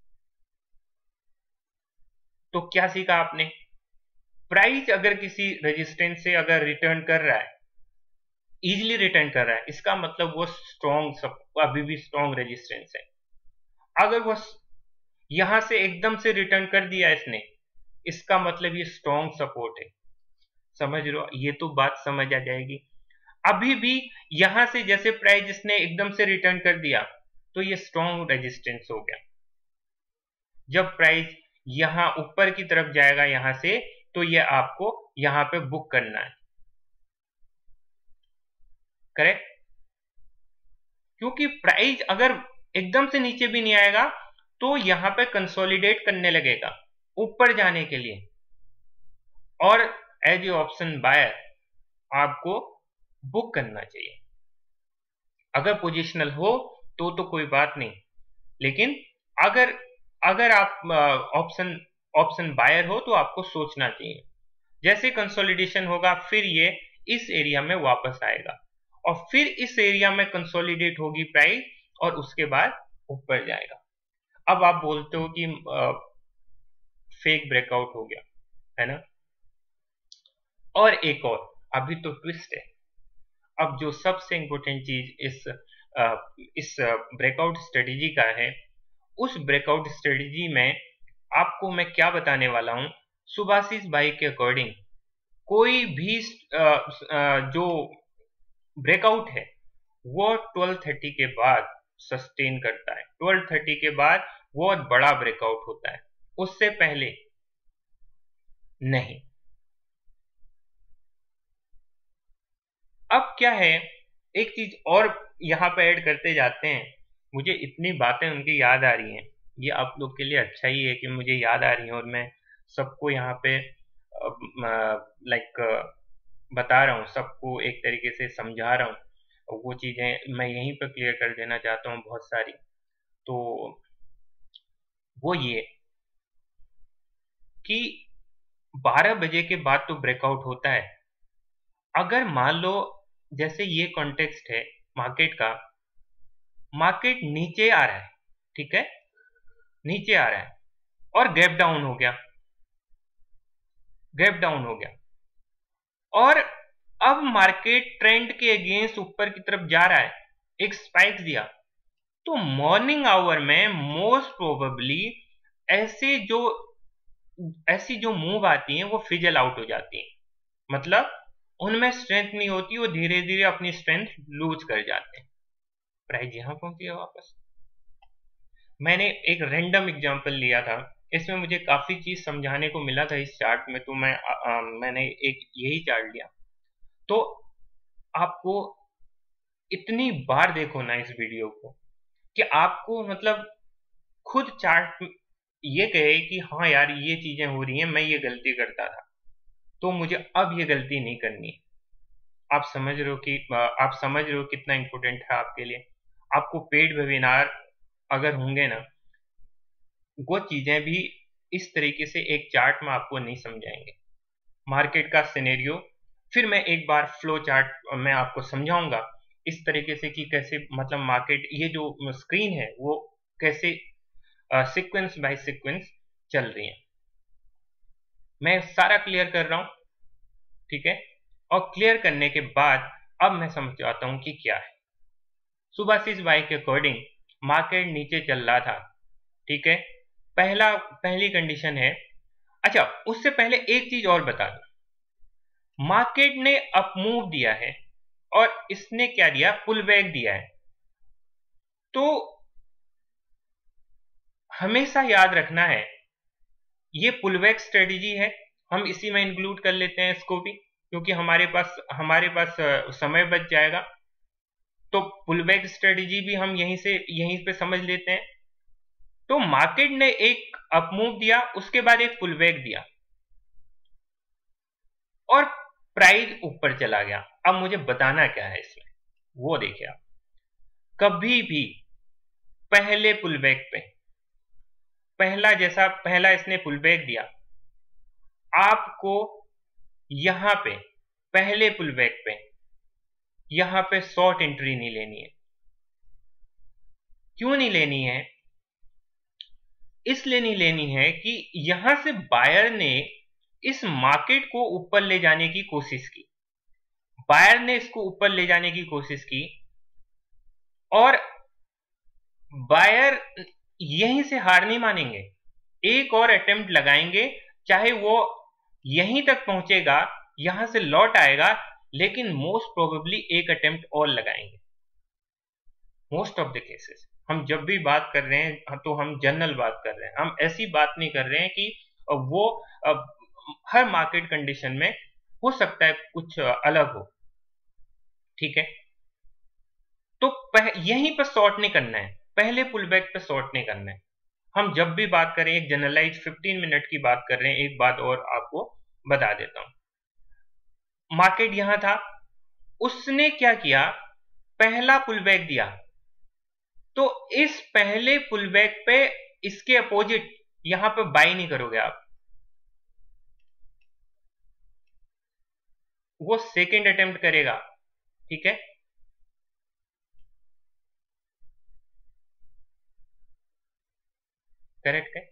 तो क्या सीखा आपने? प्राइस अगर किसी रेजिस्टेंस से अगर रिटर्न कर रहा है, इजीली रिटर्न कर रहा है, इसका मतलब वो अभी भी स्ट्रॉन्ग रेजिस्टेंस है। अगर वो यहां से एकदम से रिटर्न कर दिया इसने, इसका मतलब ये स्ट्रॉन्ग सपोर्ट है। समझ रहे हो? ये तो बात समझ आ जाएगी। अभी भी यहां से जैसे प्राइस इसने एकदम से रिटर्न कर दिया, तो ये स्ट्रॉन्ग रेजिस्टेंस हो गया। जब प्राइस यहां ऊपर की तरफ जाएगा यहां से, तो ये आपको यहां पे बुक करना है। करेक्ट? क्योंकि प्राइस अगर एकदम से नीचे भी नहीं आएगा तो यहां पे कंसोलिडेट करने लगेगा ऊपर जाने के लिए, और एज ए ऑप्शन बायर आपको बुक करना चाहिए। अगर पोजिशनल हो तो कोई बात नहीं, लेकिन अगर आप ऑप्शन बायर हो तो आपको सोचना चाहिए। जैसे कंसोलिडेशन होगा, फिर ये इस एरिया में वापस आएगा और फिर इस एरिया में कंसोलिडेट होगी प्राइस और उसके बाद ऊपर जाएगा। अब आप बोलते हो कि फेक ब्रेकआउट हो गया, है ना। और एक और अभी तो ट्विस्ट है। अब जो सबसे इंपॉर्टेंट चीज इस ब्रेकआउट स्ट्रेटेजी का है, उस ब्रेकआउट स्ट्रेटेजी में आपको मैं क्या बताने वाला हूं। सुभाषिस भाई के अकॉर्डिंग कोई भी जो ब्रेकआउट है वो 1230 के बाद सस्टेन करता है। 1230 के बाद बहुत बड़ा ब्रेकआउट होता है, उससे पहले नहीं। अब क्या है, एक चीज और यहाँ पे ऐड करते जाते हैं। मुझे इतनी बातें उनकी याद आ रही हैं, ये आप लोग के लिए अच्छा ही है कि मुझे याद आ रही हैं और मैं सबको यहाँ पे लाइक बता रहा हूँ, सबको एक तरीके से समझा रहा हूँ। वो चीजें मैं यहीं पर क्लियर कर देना चाहता हूँ बहुत सारी। तो वो ये कि 12 बजे के बाद तो ब्रेकआउट होता है। अगर मान लो जैसे ये कॉन्टेक्स्ट है मार्केट का, मार्केट नीचे आ रहा है, ठीक है, नीचे आ रहा है और गैप डाउन हो गया, गैप डाउन हो गया और अब मार्केट ट्रेंड के अगेंस्ट ऊपर की तरफ जा रहा है, एक स्पाइक दिया, तो मॉर्निंग आवर में मोस्ट प्रोबेबली ऐसी जो मूव आती हैं वो फिजल आउट हो जाती हैं। मतलब उनमें स्ट्रेंथ नहीं होती, वो धीरे धीरे अपनी स्ट्रेंथ लूज कर जाते हैं। प्राइस यहां पहुंच गया वापस। मैंने एक रैंडम एग्जांपल लिया था, इसमें मुझे काफी चीज समझाने को मिला था इस चार्ट में, तो मैंने एक यही चार्ट लिया। तो आपको इतनी बार देखो ना इस वीडियो को कि आपको मतलब खुद चार्ट ये कहे कि हाँ यार ये चीजें हो रही हैं, मैं ये गलती करता था तो मुझे अब ये गलती नहीं करनी है। आप समझ रहे हो कितना इंपॉर्टेंट है आपके लिए। आपको पेड वेबिनार अगर होंगे ना, वो चीजें भी इस तरीके से एक चार्ट में आपको नहीं समझाएंगे। मार्केट का सिनेरियो फिर मैं एक बार फ्लो चार्ट में आपको समझाऊंगा इस तरीके से कि कैसे मतलब मार्केट ये जो स्क्रीन है वो कैसे सीक्वेंस बाय सीक्वेंस चल रही है। मैं सारा क्लियर कर रहा हूं, ठीक है। और क्लियर करने के बाद अब मैं समझाता हूं कि क्या है। सुभाषिस भाई के अकॉर्डिंग मार्केट नीचे चल रहा था, ठीक है, पहली कंडीशन है। अच्छा, उससे पहले एक चीज और बता दूं, मार्केट ने अप मूव दिया है और इसने क्या दिया, पुल बैक दिया है। तो हमेशा याद रखना है ये पुल बैक स्ट्रेटेजी है, हम इसी में इंक्लूड कर लेते हैं इसको भी, क्योंकि हमारे पास समय बच जाएगा। तो पुल बैक स्ट्रेटेजी भी हम यहीं पे समझ लेते हैं। तो मार्केट ने एक अप मूव दिया, उसके बाद एक पुल बैक दिया और प्राइस ऊपर चला गया। अब मुझे बताना क्या है इसमें, वो देखिए आप। कभी भी पहले पुल बैक पे पहला इसने पुल बैक दिया, आपको यहां पे पहले पुल बैक पे यहां पे शॉर्ट एंट्री नहीं लेनी है। क्यों नहीं लेनी है? इसलिए नहीं लेनी है कि यहां से बायर ने इस मार्केट को ऊपर ले जाने की कोशिश की, बायर ने इसको ऊपर ले जाने की कोशिश की और बायर यहीं से हार नहीं मानेंगे, एक और अटेम्प्ट लगाएंगे, चाहे वो यहीं तक पहुंचेगा, यहां से लौट आएगा, लेकिन मोस्ट प्रोबेबली एक अटेम्प्ट और लगाएंगे। मोस्ट ऑफ द केसेस हम जब भी बात कर रहे हैं तो हम जनरल बात कर रहे हैं, हम ऐसी बात नहीं कर रहे हैं कि वो हर मार्केट कंडीशन में हो सकता है कुछ अलग हो, ठीक है। तो यहीं पर शॉर्ट नहीं करना है, पहले पुल बैक पे शॉर्ट नहीं करना है। हम जब भी बात करें, एक जनरलाइज 15 मिनट की बात कर रहे हैं। एक बात और आपको बता देता हूं, मार्केट यहां था, उसने क्या किया, पहला पुल बैक दिया, तो इस पहले पुल बैक पे इसके अपोजिट यहां पे बाई नहीं करोगे आप। वो सेकेंड अटेम्प्ट करेगा, ठीक है। करेक्ट है।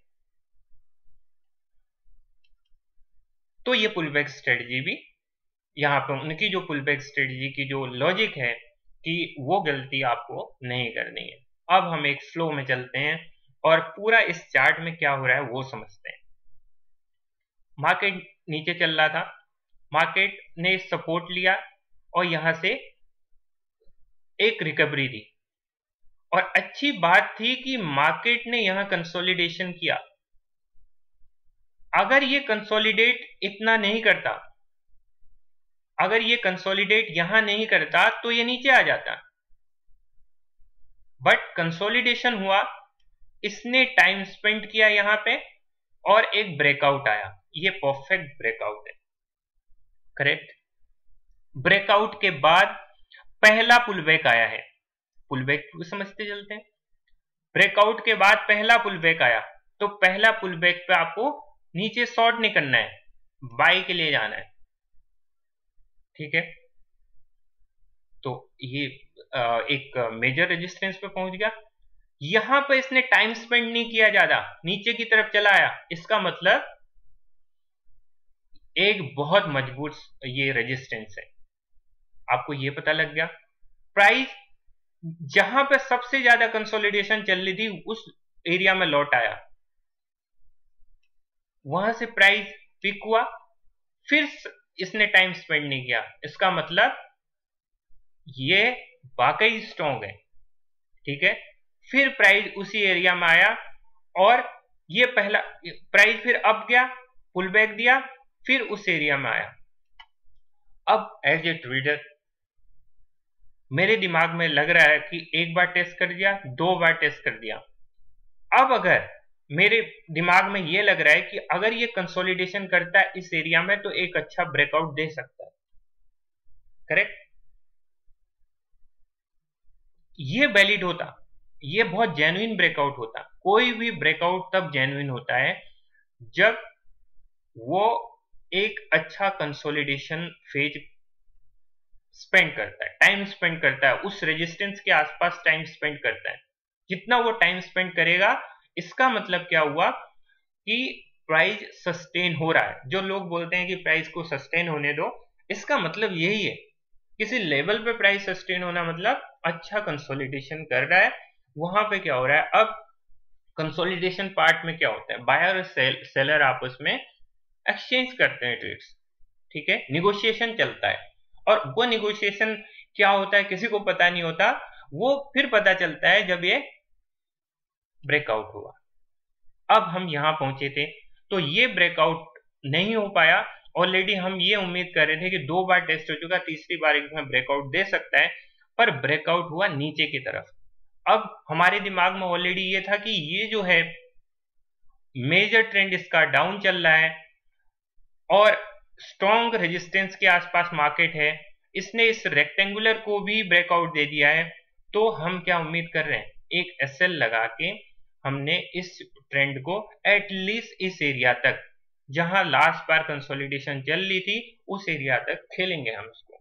तो ये पुल बैक स्ट्रेटजी भी यहाँ पे उनकी जो पुल बैक स्ट्रेटजी की जो लॉजिक है कि वो गलती आपको नहीं करनी है। अब हम एक फ्लो में चलते हैं और पूरा इस चार्ट में क्या हो रहा है वो समझते हैं। मार्केट नीचे चल रहा था, मार्केट ने सपोर्ट लिया और यहां से एक रिकवरी दी, और अच्छी बात थी कि मार्केट ने यहां कंसोलिडेशन किया। अगर ये कंसोलिडेट इतना नहीं करता, अगर ये कंसोलिडेट यहां नहीं करता तो ये नीचे आ जाता, बट कंसोलिडेशन हुआ, इसने टाइम स्पेंड किया यहां पे और एक ब्रेकआउट आया। ये परफेक्ट ब्रेकआउट है, करेक्ट। ब्रेकआउट के बाद पहला पुलबैक आया है, पुलबैक समझते चलते हैं। ब्रेकआउट के बाद पहला पुलबैक आया, तो पहला पुलबैक पे आपको नीचे शॉर्ट नहीं करना है, बाई के लिए जाना है, ठीक है। तो ये एक मेजर रेजिस्टेंस पे पहुंच गया। यहां पर इसने टाइम स्पेंड नहीं किया, ज्यादा नीचे की तरफ चला आया, इसका मतलब एक बहुत मजबूत ये रेजिस्टेंस है। आपको ये पता लग गया। प्राइस जहां पे सबसे ज्यादा कंसोलिडेशन चल रही थी उस एरिया में लौट आया, वहां से प्राइस पिक हुआ, फिर इसने टाइम स्पेंड नहीं किया, इसका मतलब ये वाकई स्ट्रॉन्ग है, ठीक है। फिर प्राइस उसी एरिया में आया और ये पहला प्राइस फिर अप गया, पुल बैक दिया, फिर उस एरिया में आया। अब एज ए ट्रेडर मेरे दिमाग में लग रहा है कि एक बार टेस्ट कर दिया, दो बार टेस्ट कर दिया। अब अगर मेरे दिमाग में यह लग रहा है कि अगर ये कंसोलिडेशन करता है इस एरिया में तो एक अच्छा ब्रेकआउट दे सकता है, करेक्ट। ये वैलिड होता, ये बहुत जेन्युइन ब्रेकआउट होता। कोई भी ब्रेकआउट तब जेन्युइन होता है जब वो एक अच्छा कंसोलिडेशन फेज स्पेंड करता है, टाइम स्पेंड करता है, उस रेजिस्टेंस के आसपास टाइम स्पेंड करता है। जितना वो टाइम स्पेंड करेगा, इसका मतलब क्या हुआ कि प्राइस सस्टेन हो रहा है। जो लोग बोलते हैं कि प्राइस को सस्टेन होने दो, इसका मतलब यही है, किसी लेवल पे प्राइस सस्टेन होना मतलब अच्छा कंसोलिडेशन कर रहा है। वहां पे क्या हो रहा है, अब कंसोलिडेशन पार्ट में क्या होता है, बायर और सेलर आपस में एक्सचेंज करते हैं ट्रेड्स, ठीक है, निगोशिएशन चलता है। और वो निगोशिएशन क्या होता है किसी को पता नहीं होता, वो फिर पता चलता है जब ये ब्रेकआउट हुआ। अब हम यहां पहुंचे थे तो ये ब्रेकआउट नहीं हो पाया। ऑलरेडी हम ये उम्मीद कर रहे थे कि दो बार टेस्ट हो चुका, तीसरी बार इसमें ब्रेकआउट दे सकता है, पर ब्रेकआउट हुआ नीचे की तरफ। अब हमारे दिमाग में ऑलरेडी ये था कि ये जो है मेजर ट्रेंड इसका डाउन चल रहा है और स्ट्रॉन्ग रेजिस्टेंस के आसपास मार्केट है, इसने इस रेक्टेंगुलर को भी ब्रेकआउट दे दिया है। तो हम क्या उम्मीद कर रहे हैं, एक एसएल लगा के हमने इस ट्रेंड को एटलीस्ट इस एरिया तक, जहां लास्ट बार कंसोलिडेशन चल रही थी, उस एरिया तक खेलेंगे हम इसको।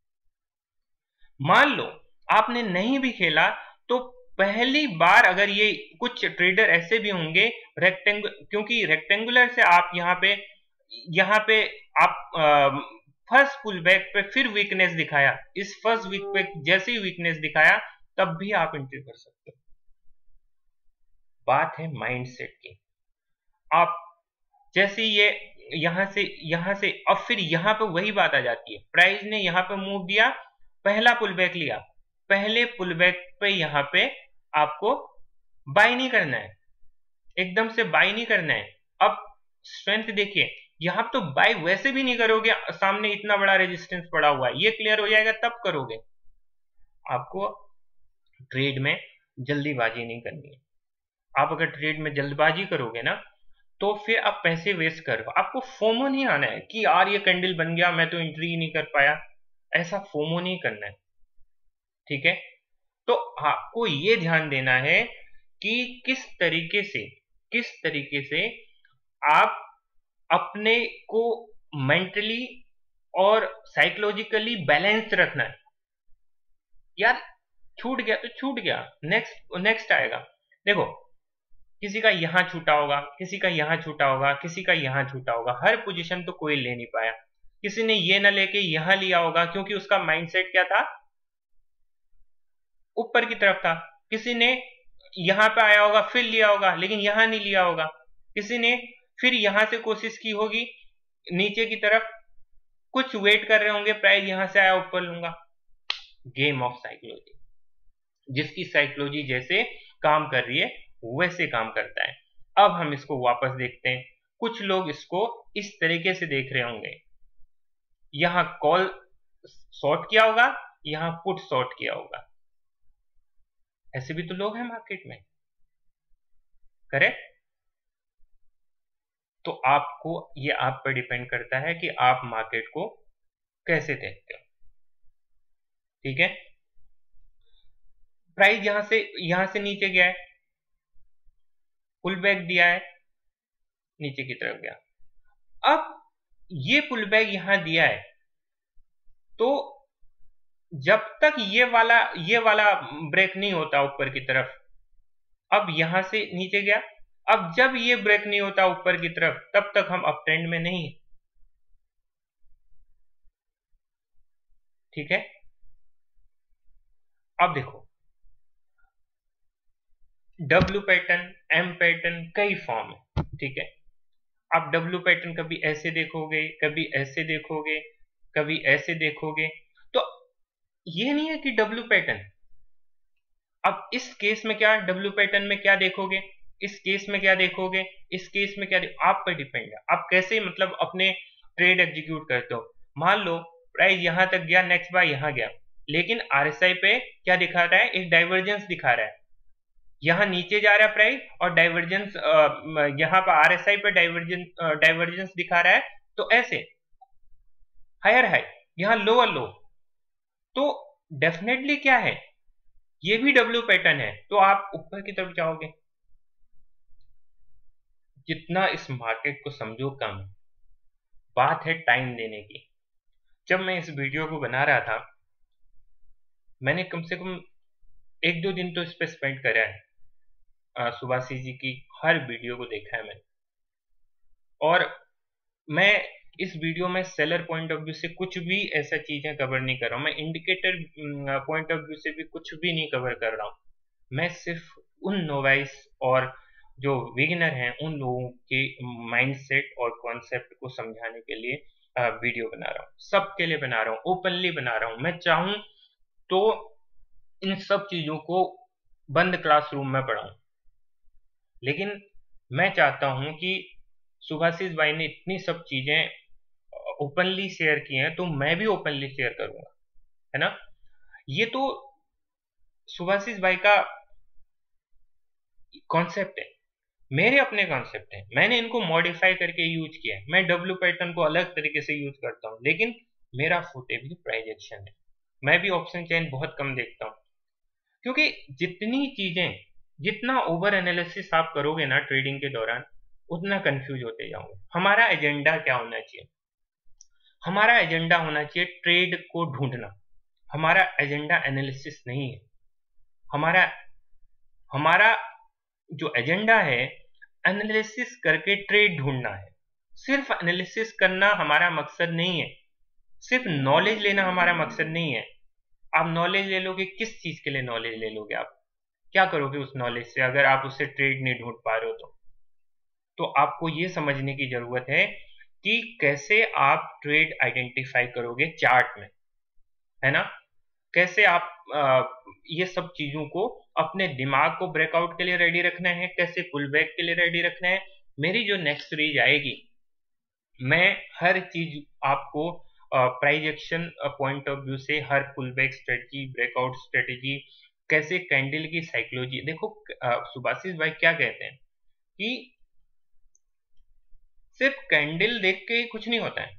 मान लो आपने नहीं भी खेला तो पहली बार, अगर ये कुछ ट्रेडर ऐसे भी होंगे क्योंकि रेक्टेंगुलर से आप यहाँ पे आप फर्स्ट पुल बैक पे फिर वीकनेस दिखाया, इस फर्स्ट वीक पे जैसे ही वीकनेस दिखाया तब भी आप एंट्री कर सकते हो। बात है माइंडसेट की। आप जैसे ये यहां से अब फिर यहां पे वही बात आ जाती है, प्राइस ने यहां पे मूव दिया, पहला पुल बैक लिया, पहले पुल बैक पे यहां पे आपको बाय नहीं करना है, एकदम से बाय नहीं करना है। अब स्ट्रेंथ देखिए, यहां तो बाय वैसे भी नहीं करोगे, सामने इतना बड़ा रेजिस्टेंस पड़ा हुआ है, ये क्लियर हो जाएगा तब करोगे। आपको ट्रेड में जल्दीबाजी नहीं करनी है। आप अगर ट्रेड में जल्दबाजी करोगे ना तो फिर आप पैसे वेस्ट करो। आपको फोमो नहीं आना है कि यार ये कैंडल बन गया मैं तो एंट्री ही नहीं कर पाया, ऐसा फोमो नहीं करना है, ठीक है। तो आपको ये ध्यान देना है कि किस तरीके से आप अपने को मेंटली और साइकोलॉजिकली बैलेंस रखना है। यार छूट गया तो छूट गया, नेक्स्ट आएगा। देखो किसी का यहां छूटा होगा, किसी का यहां छूटा होगा, किसी का यहां छूटा होगा, हर पोजीशन तो कोई ले नहीं पाया। किसी ने ये ना लेके यहां लिया होगा क्योंकि उसका माइंडसेट क्या था, ऊपर की तरफ था। किसी ने यहां पे आया होगा फिर लिया होगा, लेकिन यहां नहीं लिया होगा। किसी ने फिर यहां से कोशिश की होगी नीचे की तरफ, कुछ वेट कर रहे होंगे, प्राइस यहां से आया ऊपर लूंगा। गेम ऑफ साइकोलॉजी, जिसकी साइकोलॉजी जैसे काम कर रही है वैसे काम करता है। अब हम इसको वापस देखते हैं। कुछ लोग इसको इस तरीके से देख रहे होंगे, यहां कॉल शॉर्ट किया होगा, यहां पुट शॉर्ट किया होगा। ऐसे भी तो लोग हैं मार्केट में, करेक्ट? तो आपको, ये आप पर डिपेंड करता है कि आप मार्केट को कैसे देखते हो। ठीक है, प्राइस यहां से नीचे गया है, पुल बैक दिया है, नीचे की तरफ गया। अब ये पुल बैक यहां दिया है, तो जब तक ये वाला ब्रेक नहीं होता ऊपर की तरफ, अब यहां से नीचे गया, अब जब ये ब्रेक नहीं होता ऊपर की तरफ, तब तक हम अप ट्रेंड में नहीं है। ठीक है, अब देखो डब्ल्यू पैटर्न, एम पैटर्न, कई फॉर्म है। ठीक है, आप डब्ल्यू पैटर्न कभी ऐसे देखोगे, कभी ऐसे देखोगे, कभी ऐसे देखोगे, तो ये नहीं है कि डब्ल्यू पैटर्न। अब इस केस में क्या, डब्ल्यू पैटर्न में क्या देखोगे, इस केस में क्या देखोगे, इस केस में क्या आप पर डिपेंड है आप कैसे मतलब अपने ट्रेड एग्जीक्यूट करते हो। मान लो प्राइस यहां तक गया, नेक्स्ट बार यहां गया, लेकिन आरएसआई पे क्या दिखा रहा है, एक डाइवर्जेंस दिखा रहा है। यहां नीचे जा रहा है प्राइस और डाइवर्जेंस, यहां पर आरएसआई पे डाइवर्जेंस दिखा रहा है, तो ऐसे हायर हाई, यहां लोअर लो, तो डेफिनेटली क्या है, ये भी डब्ल्यू पैटर्न है, तो आप ऊपर की तरफ जाओगे। जितना इस मार्केट को समझो कम, बात है टाइम देने की। जब मैं इस वीडियो को बना रहा था, मैंने कम से कम 1-2 दिन तो इस पर स्पेंड करा है। सुभाषी जी की हर वीडियो को देखा है मैंने, और मैं इस वीडियो में सेलर पॉइंट ऑफ व्यू से कुछ भी ऐसा चीजें कवर नहीं कर रहा हूं, मैं इंडिकेटर पॉइंट ऑफ व्यू से भी कुछ भी नहीं कवर कर रहा हूं। मैं सिर्फ उन नोवाइस और जो बिगिनर हैं उन लोगों के माइंडसेट और कॉन्सेप्ट को समझाने के लिए वीडियो बना रहा हूँ, सबके लिए बना रहा हूँ, ओपनली बना रहा हूँ। मैं चाहूं तो इन सब चीजों को बंद क्लासरूम में पढ़ाऊं, लेकिन मैं चाहता हूं कि सुभाषिस भाई ने इतनी सब चीजें ओपनली शेयर की हैं, तो मैं भी ओपनली शेयर करूंगा, है ना। ये तो सुभाषिस भाई का कॉन्सेप्ट है, मेरे अपने कॉन्सेप्ट है, मैंने इनको मॉडिफाई करके यूज किया है। मैं डब्ल्यू पैटर्न को अलग तरीके से यूज करता हूं, लेकिन मेरा फुटे भी प्राइस एक्शन है। मैं भी ऑप्शन चेन बहुत कम देखता हूं, क्योंकि जितना ओवर एनालिसिस आप करोगे ना ट्रेडिंग के दौरान, उतना कंफ्यूज होते जाओगे। हमारा एजेंडा क्या होना चाहिए, हमारा एजेंडा होना चाहिए ट्रेड को ढूंढना। हमारा एजेंडा एनालिसिस नहीं है। हमारा हमारा जो एजेंडा है, एनालिसिस करके ट्रेड ढूंढना है। सिर्फ एनालिसिस करना हमारा मकसद नहीं है, सिर्फ नॉलेज लेना हमारा मकसद नहीं है। आप नॉलेज ले लोगे, किस चीज के लिए नॉलेज ले लोगे, आप क्या करोगे उस नॉलेज से, अगर आप उससे ट्रेड नहीं ढूंढ पा रहे हो तो आपको ये समझने की जरूरत है कि कैसे आप ट्रेड आइडेंटिफाई करोगे चार्ट में, है ना। कैसे आप ये सब चीजों को अपने दिमाग को ब्रेकआउट के लिए रेडी रखना है, कैसे पुल बैक के लिए रेडी रखना है। मेरी जो नेक्स्ट सीरीज आएगी, मैं हर चीज आपको price action point of view से, हर pull back strategy, breakout strategy, कैसे कैंडल की साइकोलॉजी। देखो सुभाषिस भाई क्या कहते हैं कि सिर्फ कैंडल देख के कुछ नहीं होता है,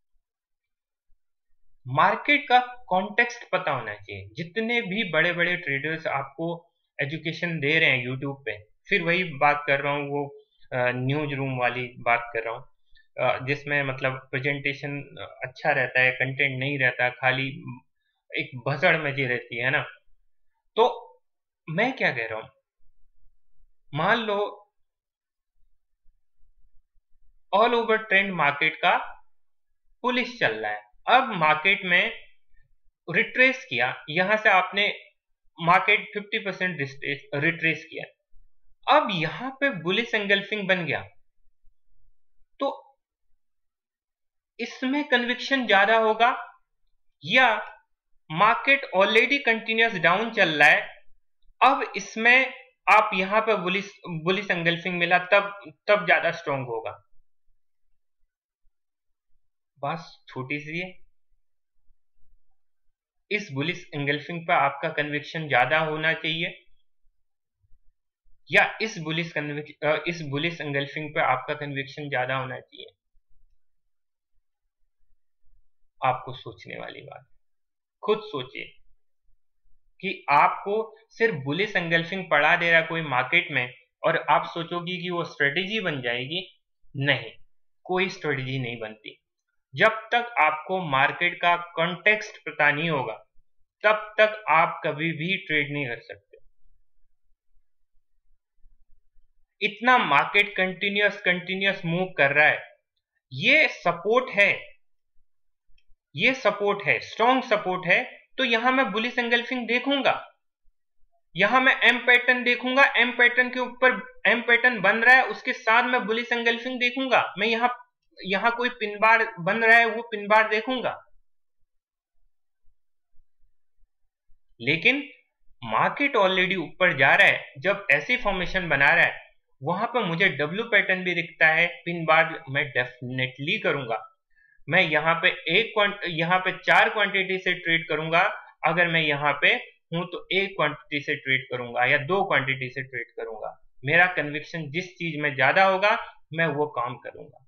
मार्केट का कॉन्टेक्स्ट पता होना चाहिए। जितने भी बड़े बड़े ट्रेडर्स आपको एजुकेशन दे रहे हैं यूट्यूब पे, फिर वही बात कर रहा हूँ, वो न्यूज रूम वाली बात कर रहा हूँ, जिसमें मतलब प्रेजेंटेशन अच्छा रहता है, कंटेंट नहीं रहता, खाली एक भसड़ मची रहती है ना। तो मैं क्या कह रहा हूं, मान लो ऑल ओवर ट्रेंड मार्केट का पुलिस चल रहा है, अब मार्केट में रिट्रेस किया, यहां से आपने मार्केट 50% रिट्रेस किया, अब यहां पे बुलिश एंगल्फिंग बन गया, तो इसमें कन्विक्शन ज्यादा होगा, या मार्केट ऑलरेडी कंटिन्यूअस डाउन चल रहा है, अब इसमें आप यहां पे बुलिश एंगल्फिंग मिला तब ज्यादा स्ट्रांग होगा। बस छोटी सी है, इस बुलिश एंगल्फिंग पर आपका कन्विक्शन ज्यादा होना चाहिए, या इस बुलिश एंगल्फिंग पे आपका कन्विक्शन ज्यादा होना चाहिए। आपको सोचने वाली बात, खुद सोचिए कि आपको सिर्फ बुलिश एंगल्फिंग पढ़ा दे रहा कोई मार्केट में और आप सोचोगे कि वो स्ट्रेटेजी बन जाएगी। नहीं, कोई स्ट्रेटेजी नहीं बनती। जब तक आपको मार्केट का कॉन्टेक्स्ट पता नहीं होगा तब तक आप कभी भी ट्रेड नहीं कर सकते। इतना मार्केट कंटिन्यूअस मूव कर रहा है, ये सपोर्ट है, स्ट्रॉन्ग सपोर्ट है, तो यहां मैं बुलिश एंगल्फिंग देखूंगा, यहां मैं एम पैटर्न देखूंगा, एम पैटर्न के ऊपर एम पैटर्न बन रहा है, उसके साथ मैं बुलिश एंगल्फिंग देखूंगा, मैं यहां कोई पिन बार बन रहा है वो पिन बार देखूंगा। लेकिन मार्केट ऑलरेडी ऊपर जा रहा है, जब ऐसी फॉर्मेशन बना रहा है, वहां पर मुझे डब्ल्यू पैटर्न भी दिखता है, पिन बार मैं डेफिनेटली करूंगा। मैं यहाँ पे यहाँ पे 4 क्वांटिटी से ट्रेड करूंगा, अगर मैं यहाँ पे हूं तो 1 क्वांटिटी से ट्रेड करूंगा या 2 क्वांटिटी से ट्रेड करूंगा। मेरा कन्विक्शन जिस चीज में ज्यादा होगा मैं वो काम करूंगा।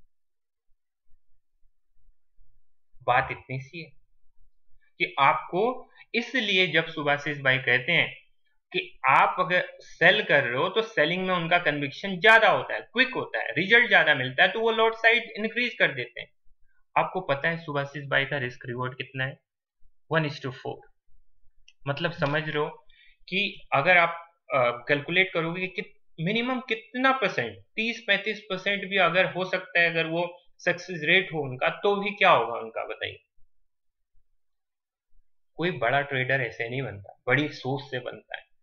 बात इतनी सी है कि आपको, इसलिए जब सुभाषिस भाई कहते हैं कि आप अगर सेल कर रहे हो तो सेलिंग में उनका कन्विक्शन ज्यादा होता है, क्विक होता है, रिजल्ट ज्यादा मिलता है, तो वो लॉट साइज इंक्रीज कर देते हैं। आपको पता है सुभाषिस भाई का रिस्क रिवॉर्ड कितना है? 1:4। मतलब समझ रहे हो कि अगर आप कैलकुलेट करोगे कि मिनिमम कितना परसेंट, 30-35% भी अगर हो सकता है, अगर वो सक्सेस रेट हो उनका, तो भी क्या होगा उनका बताइए। कोई बड़ा ट्रेडर ऐसे नहीं बनता, बड़ी सोच से बनता है।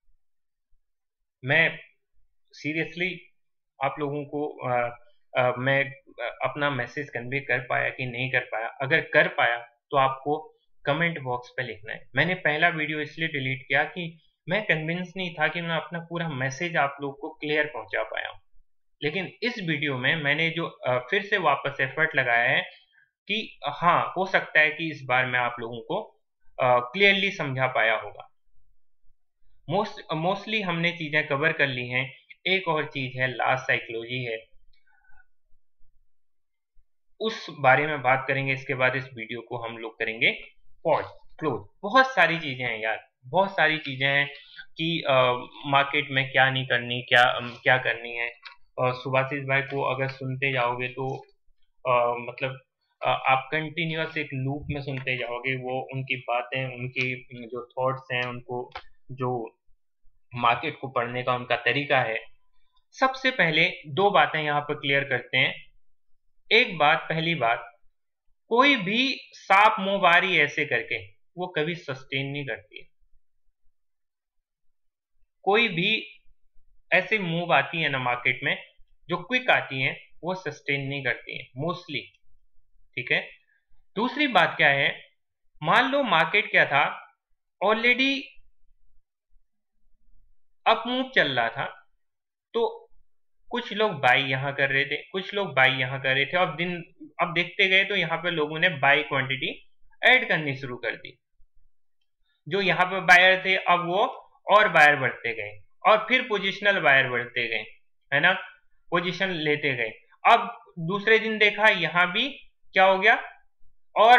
मैं सीरियसली आप लोगों को मैं अपना मैसेज कन्वे कर पाया कि नहीं कर पाया, अगर कर पाया तो आपको कमेंट बॉक्स पे लिखना है। मैंने पहला वीडियो इसलिए डिलीट किया कि मैं कन्विंस नहीं था कि मैं अपना पूरा मैसेज आप लोग को क्लियर पहुंचा पाया हूं, लेकिन इस वीडियो में मैंने जो फिर से वापस एफर्ट लगाया है कि हाँ, हो सकता है कि इस बार मैं आप लोगों को क्लियरली समझा पाया होगा। मोस्टली हमने चीजें कवर कर ली हैं। एक और चीज है, लास्ट साइकोलॉजी है, उस बारे में बात करेंगे। इसके बाद इस वीडियो को हम लोग करेंगे पॉज, क्लोज। बहुत सारी चीजें हैं यार, बहुत सारी चीजें हैं कि मार्केट में क्या नहीं करनी, क्या करनी है। सुभाषिस भाई को अगर सुनते जाओगे तो मतलब आप कंटिन्यूअस एक लूप में सुनते जाओगे, वो उनकी बातें, उनकी जो थॉट्स हैं, उनको जो मार्केट को पढ़ने का उनका तरीका है। सबसे पहले 2 बातें यहां पर क्लियर करते हैं। एक बात, पहली बात, कोई भी सांप मुंह बारी ऐसे करके वो कभी सस्टेन नहीं करती है। कोई भी ऐसे मूव आती है ना मार्केट में जो क्विक आती हैं, वो सस्टेन नहीं करती हैं मोस्टली, ठीक है। दूसरी बात क्या है, मान लो मार्केट क्या था, ऑलरेडी अप मूव चल रहा था, तो कुछ लोग बाई यहां कर रहे थे, कुछ लोग बाई यहां कर रहे थे, अब देखते गए तो यहां पे लोगों ने बाई क्वांटिटी ऐड करनी शुरू कर दी। जो यहां पे बायर थे अब वो और बायर बढ़ते गए, और फिर पोजिशनल बायर बढ़ते गए, है ना, पोजीशन लेते गए। अब दूसरे दिन देखा यहां भी क्या हो गया, और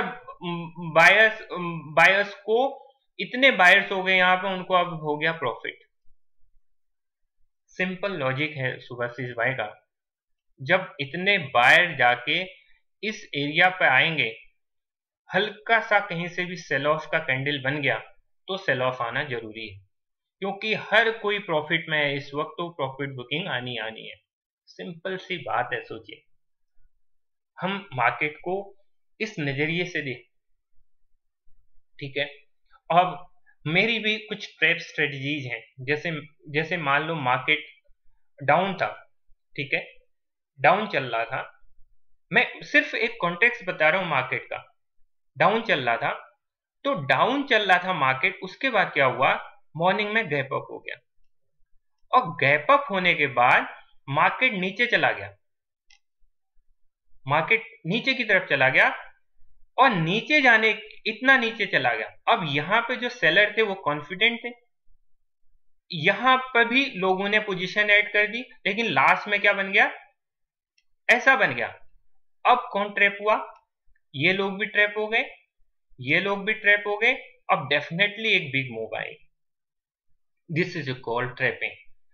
बायर्स को इतने बायर्स हो गए यहां पे, उनको अब हो गया प्रॉफिट। सिंपल लॉजिक है सुभाषिस भाई का जब इतने बायर जाके इस एरिया पे आएंगे, हल्का सा कहीं से भी सेल ऑफ का कैंडल बन गया तो सेल ऑफ आना जरूरी है, क्योंकि हर कोई प्रॉफिट में है इस वक्त, तो प्रॉफिट बुकिंग आनी आनी है। सिंपल सी बात है। सोचिए, हम मार्केट को इस नजरिए से देख, ठीक है। अब मेरी भी कुछ ट्रैप स्ट्रेटजीज हैं। जैसे जैसे मान लो मार्केट डाउन था, ठीक है, डाउन चल रहा था। मैं सिर्फ एक कॉन्टेक्स्ट बता रहा हूं मार्केट का। डाउन चल रहा था, तो डाउन चल रहा था मार्केट, उसके बाद क्या हुआ, मॉर्निंग में गैप अप हो गया, और गैप अप होने के बाद मार्केट नीचे चला गया, मार्केट नीचे की तरफ चला गया, और नीचे जाने, इतना नीचे चला गया। अब यहां पे जो सेलर थे वो कॉन्फिडेंट थे, यहां पर भी लोगों ने पोजीशन ऐड कर दी, लेकिन लास्ट में क्या बन गया, ऐसा बन गया। अब कौन ट्रैप हुआ, ये लोग भी ट्रैप हो गए, ये लोग भी ट्रैप हो गए। अब डेफिनेटली एक बिग मूव आएगी। This is called trapping.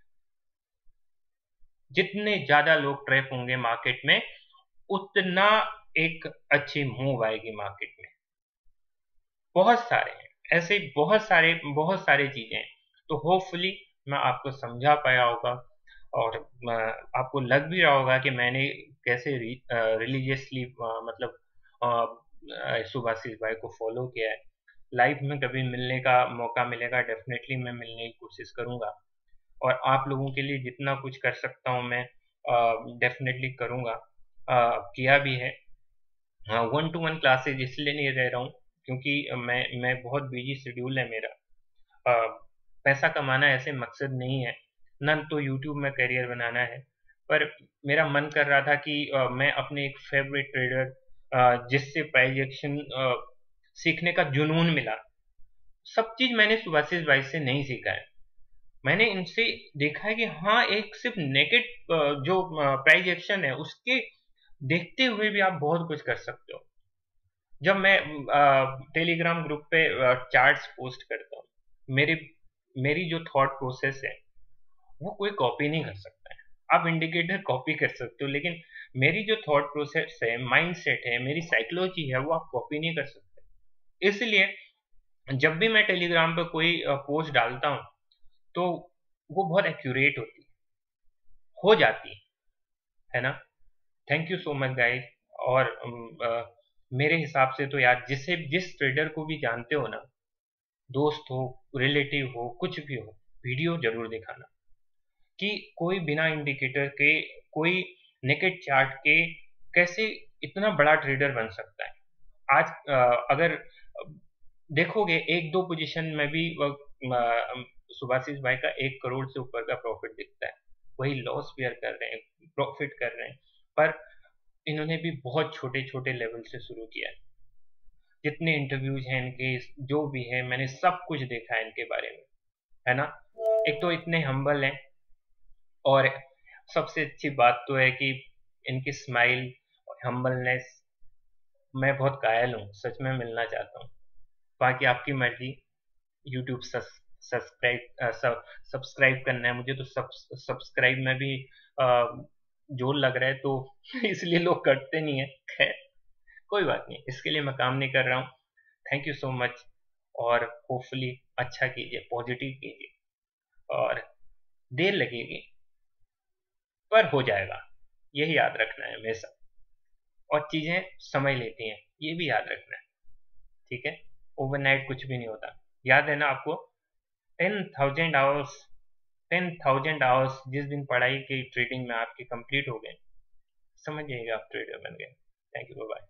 जितने ज्यादा लोग ट्रैप होंगे मार्केट में, उतना एक अच्छी मूव आएगी मार्केट में। बहुत सारे हैं ऐसे, बहुत सारे चीजें हैं। तो होपफुली मैं आपको समझा पाया होगा, और आपको लग भी रहा होगा कि मैंने कैसे रिलीजियसली मतलब सुभाषिस भाई को फॉलो किया है। लाइफ में कभी मिलने का मौका मिलेगा, डेफिनेटली मैं मिलने की कोशिश करूंगा, और आप लोगों के लिए जितना कुछ कर सकता हूं मैं डेफिनेटली करूंगा। किया भी है। 1-to-1 क्लासेज इसलिए नहीं रह रहा हूँ क्योंकि मैं बहुत बिजी शेड्यूल है मेरा। अ, पैसा कमाना ऐसे मकसद नहीं है, न तो यूट्यूब में करियर बनाना है, पर मेरा मन कर रहा था कि मैं अपने एक फेवरेट ट्रेडर जिससे प्राइज एक्शन सीखने का जुनून मिला। सब चीज मैंने सुभाषिस भाई से नहीं सीखा है, मैंने इनसे देखा है कि हाँ, एक सिर्फ नेकेड जो प्राइज एक्शन है उसके देखते हुए भी आप बहुत कुछ कर सकते हो। जब मैं टेलीग्राम ग्रुप पे चार्ट्स पोस्ट करता हूँ, मेरी मेरी जो थॉट प्रोसेस है वो कोई कॉपी नहीं कर सकता है। आप इंडिकेटर कॉपी कर सकते हो, लेकिन मेरी जो थॉट प्रोसेस है, माइंड सेट है, मेरी साइकोलॉजी है, वो आप कॉपी नहीं कर सकते। इसलिए जब भी मैं टेलीग्राम पे कोई पोस्ट डालता हूँ तो वो बहुत एक्यूरेट होती है, हो जाती है ना। Thank you so much guys. और मेरे हिसाब से तो यार, जिस ट्रेडर को भी जानते हो ना, दोस्त हो, रिलेटिव हो, कुछ भी हो, वीडियो जरूर दिखाना कि कोई बिना इंडिकेटर के, कोई नेकेड चार्ट के कैसे इतना बड़ा ट्रेडर बन सकता है। आज अगर देखोगे एक दो पोजीशन में भी सुभाषिस भाई का 1 करोड़ से ऊपर का प्रॉफिट दिखता है, वही लॉस बेयर कर रहे हैं, प्रॉफिट कर रहे हैं, पर इन्होंने भी बहुत छोटे छोटे लेवल से शुरू किया है। जितने इंटरव्यूज हैं इनके, जो भी है, मैंने सब कुछ देखा है इनके बारे में, है ना। एक तो इतने हम्बल हैं, और सबसे अच्छी बात तो है कि इनकी स्माइल और हम्बलनेस, मैं बहुत कायल हूँ, सच में मिलना चाहता हूँ। बाकी आपकी मर्जी। यूट्यूब सब्सक्राइब करना है मुझे तो सब्सक्राइब में भी जोर लग रहा है, तो इसलिए लोग करते नहीं है। खैर, कोई बात नहीं, इसके लिए मैं काम नहीं कर रहा हूँ। थैंक यू सो मच, और होपफुली अच्छा कीजिए, पॉजिटिव कीजिए, और देर लगेगी पर हो जाएगा, यही याद रखना है हमेशा। और चीजें समय लेती हैं, ये भी याद रखना है, ठीक है। ओवरनाइट कुछ भी नहीं होता, याद है ना आपको। 10,000 आवर्स, 10,000 आवर्स जिस दिन पढ़ाई की ट्रेडिंग में आपकी कंप्लीट हो गए, समझ जाइएगा आप ट्रेडर बन गए। Thank you, bye.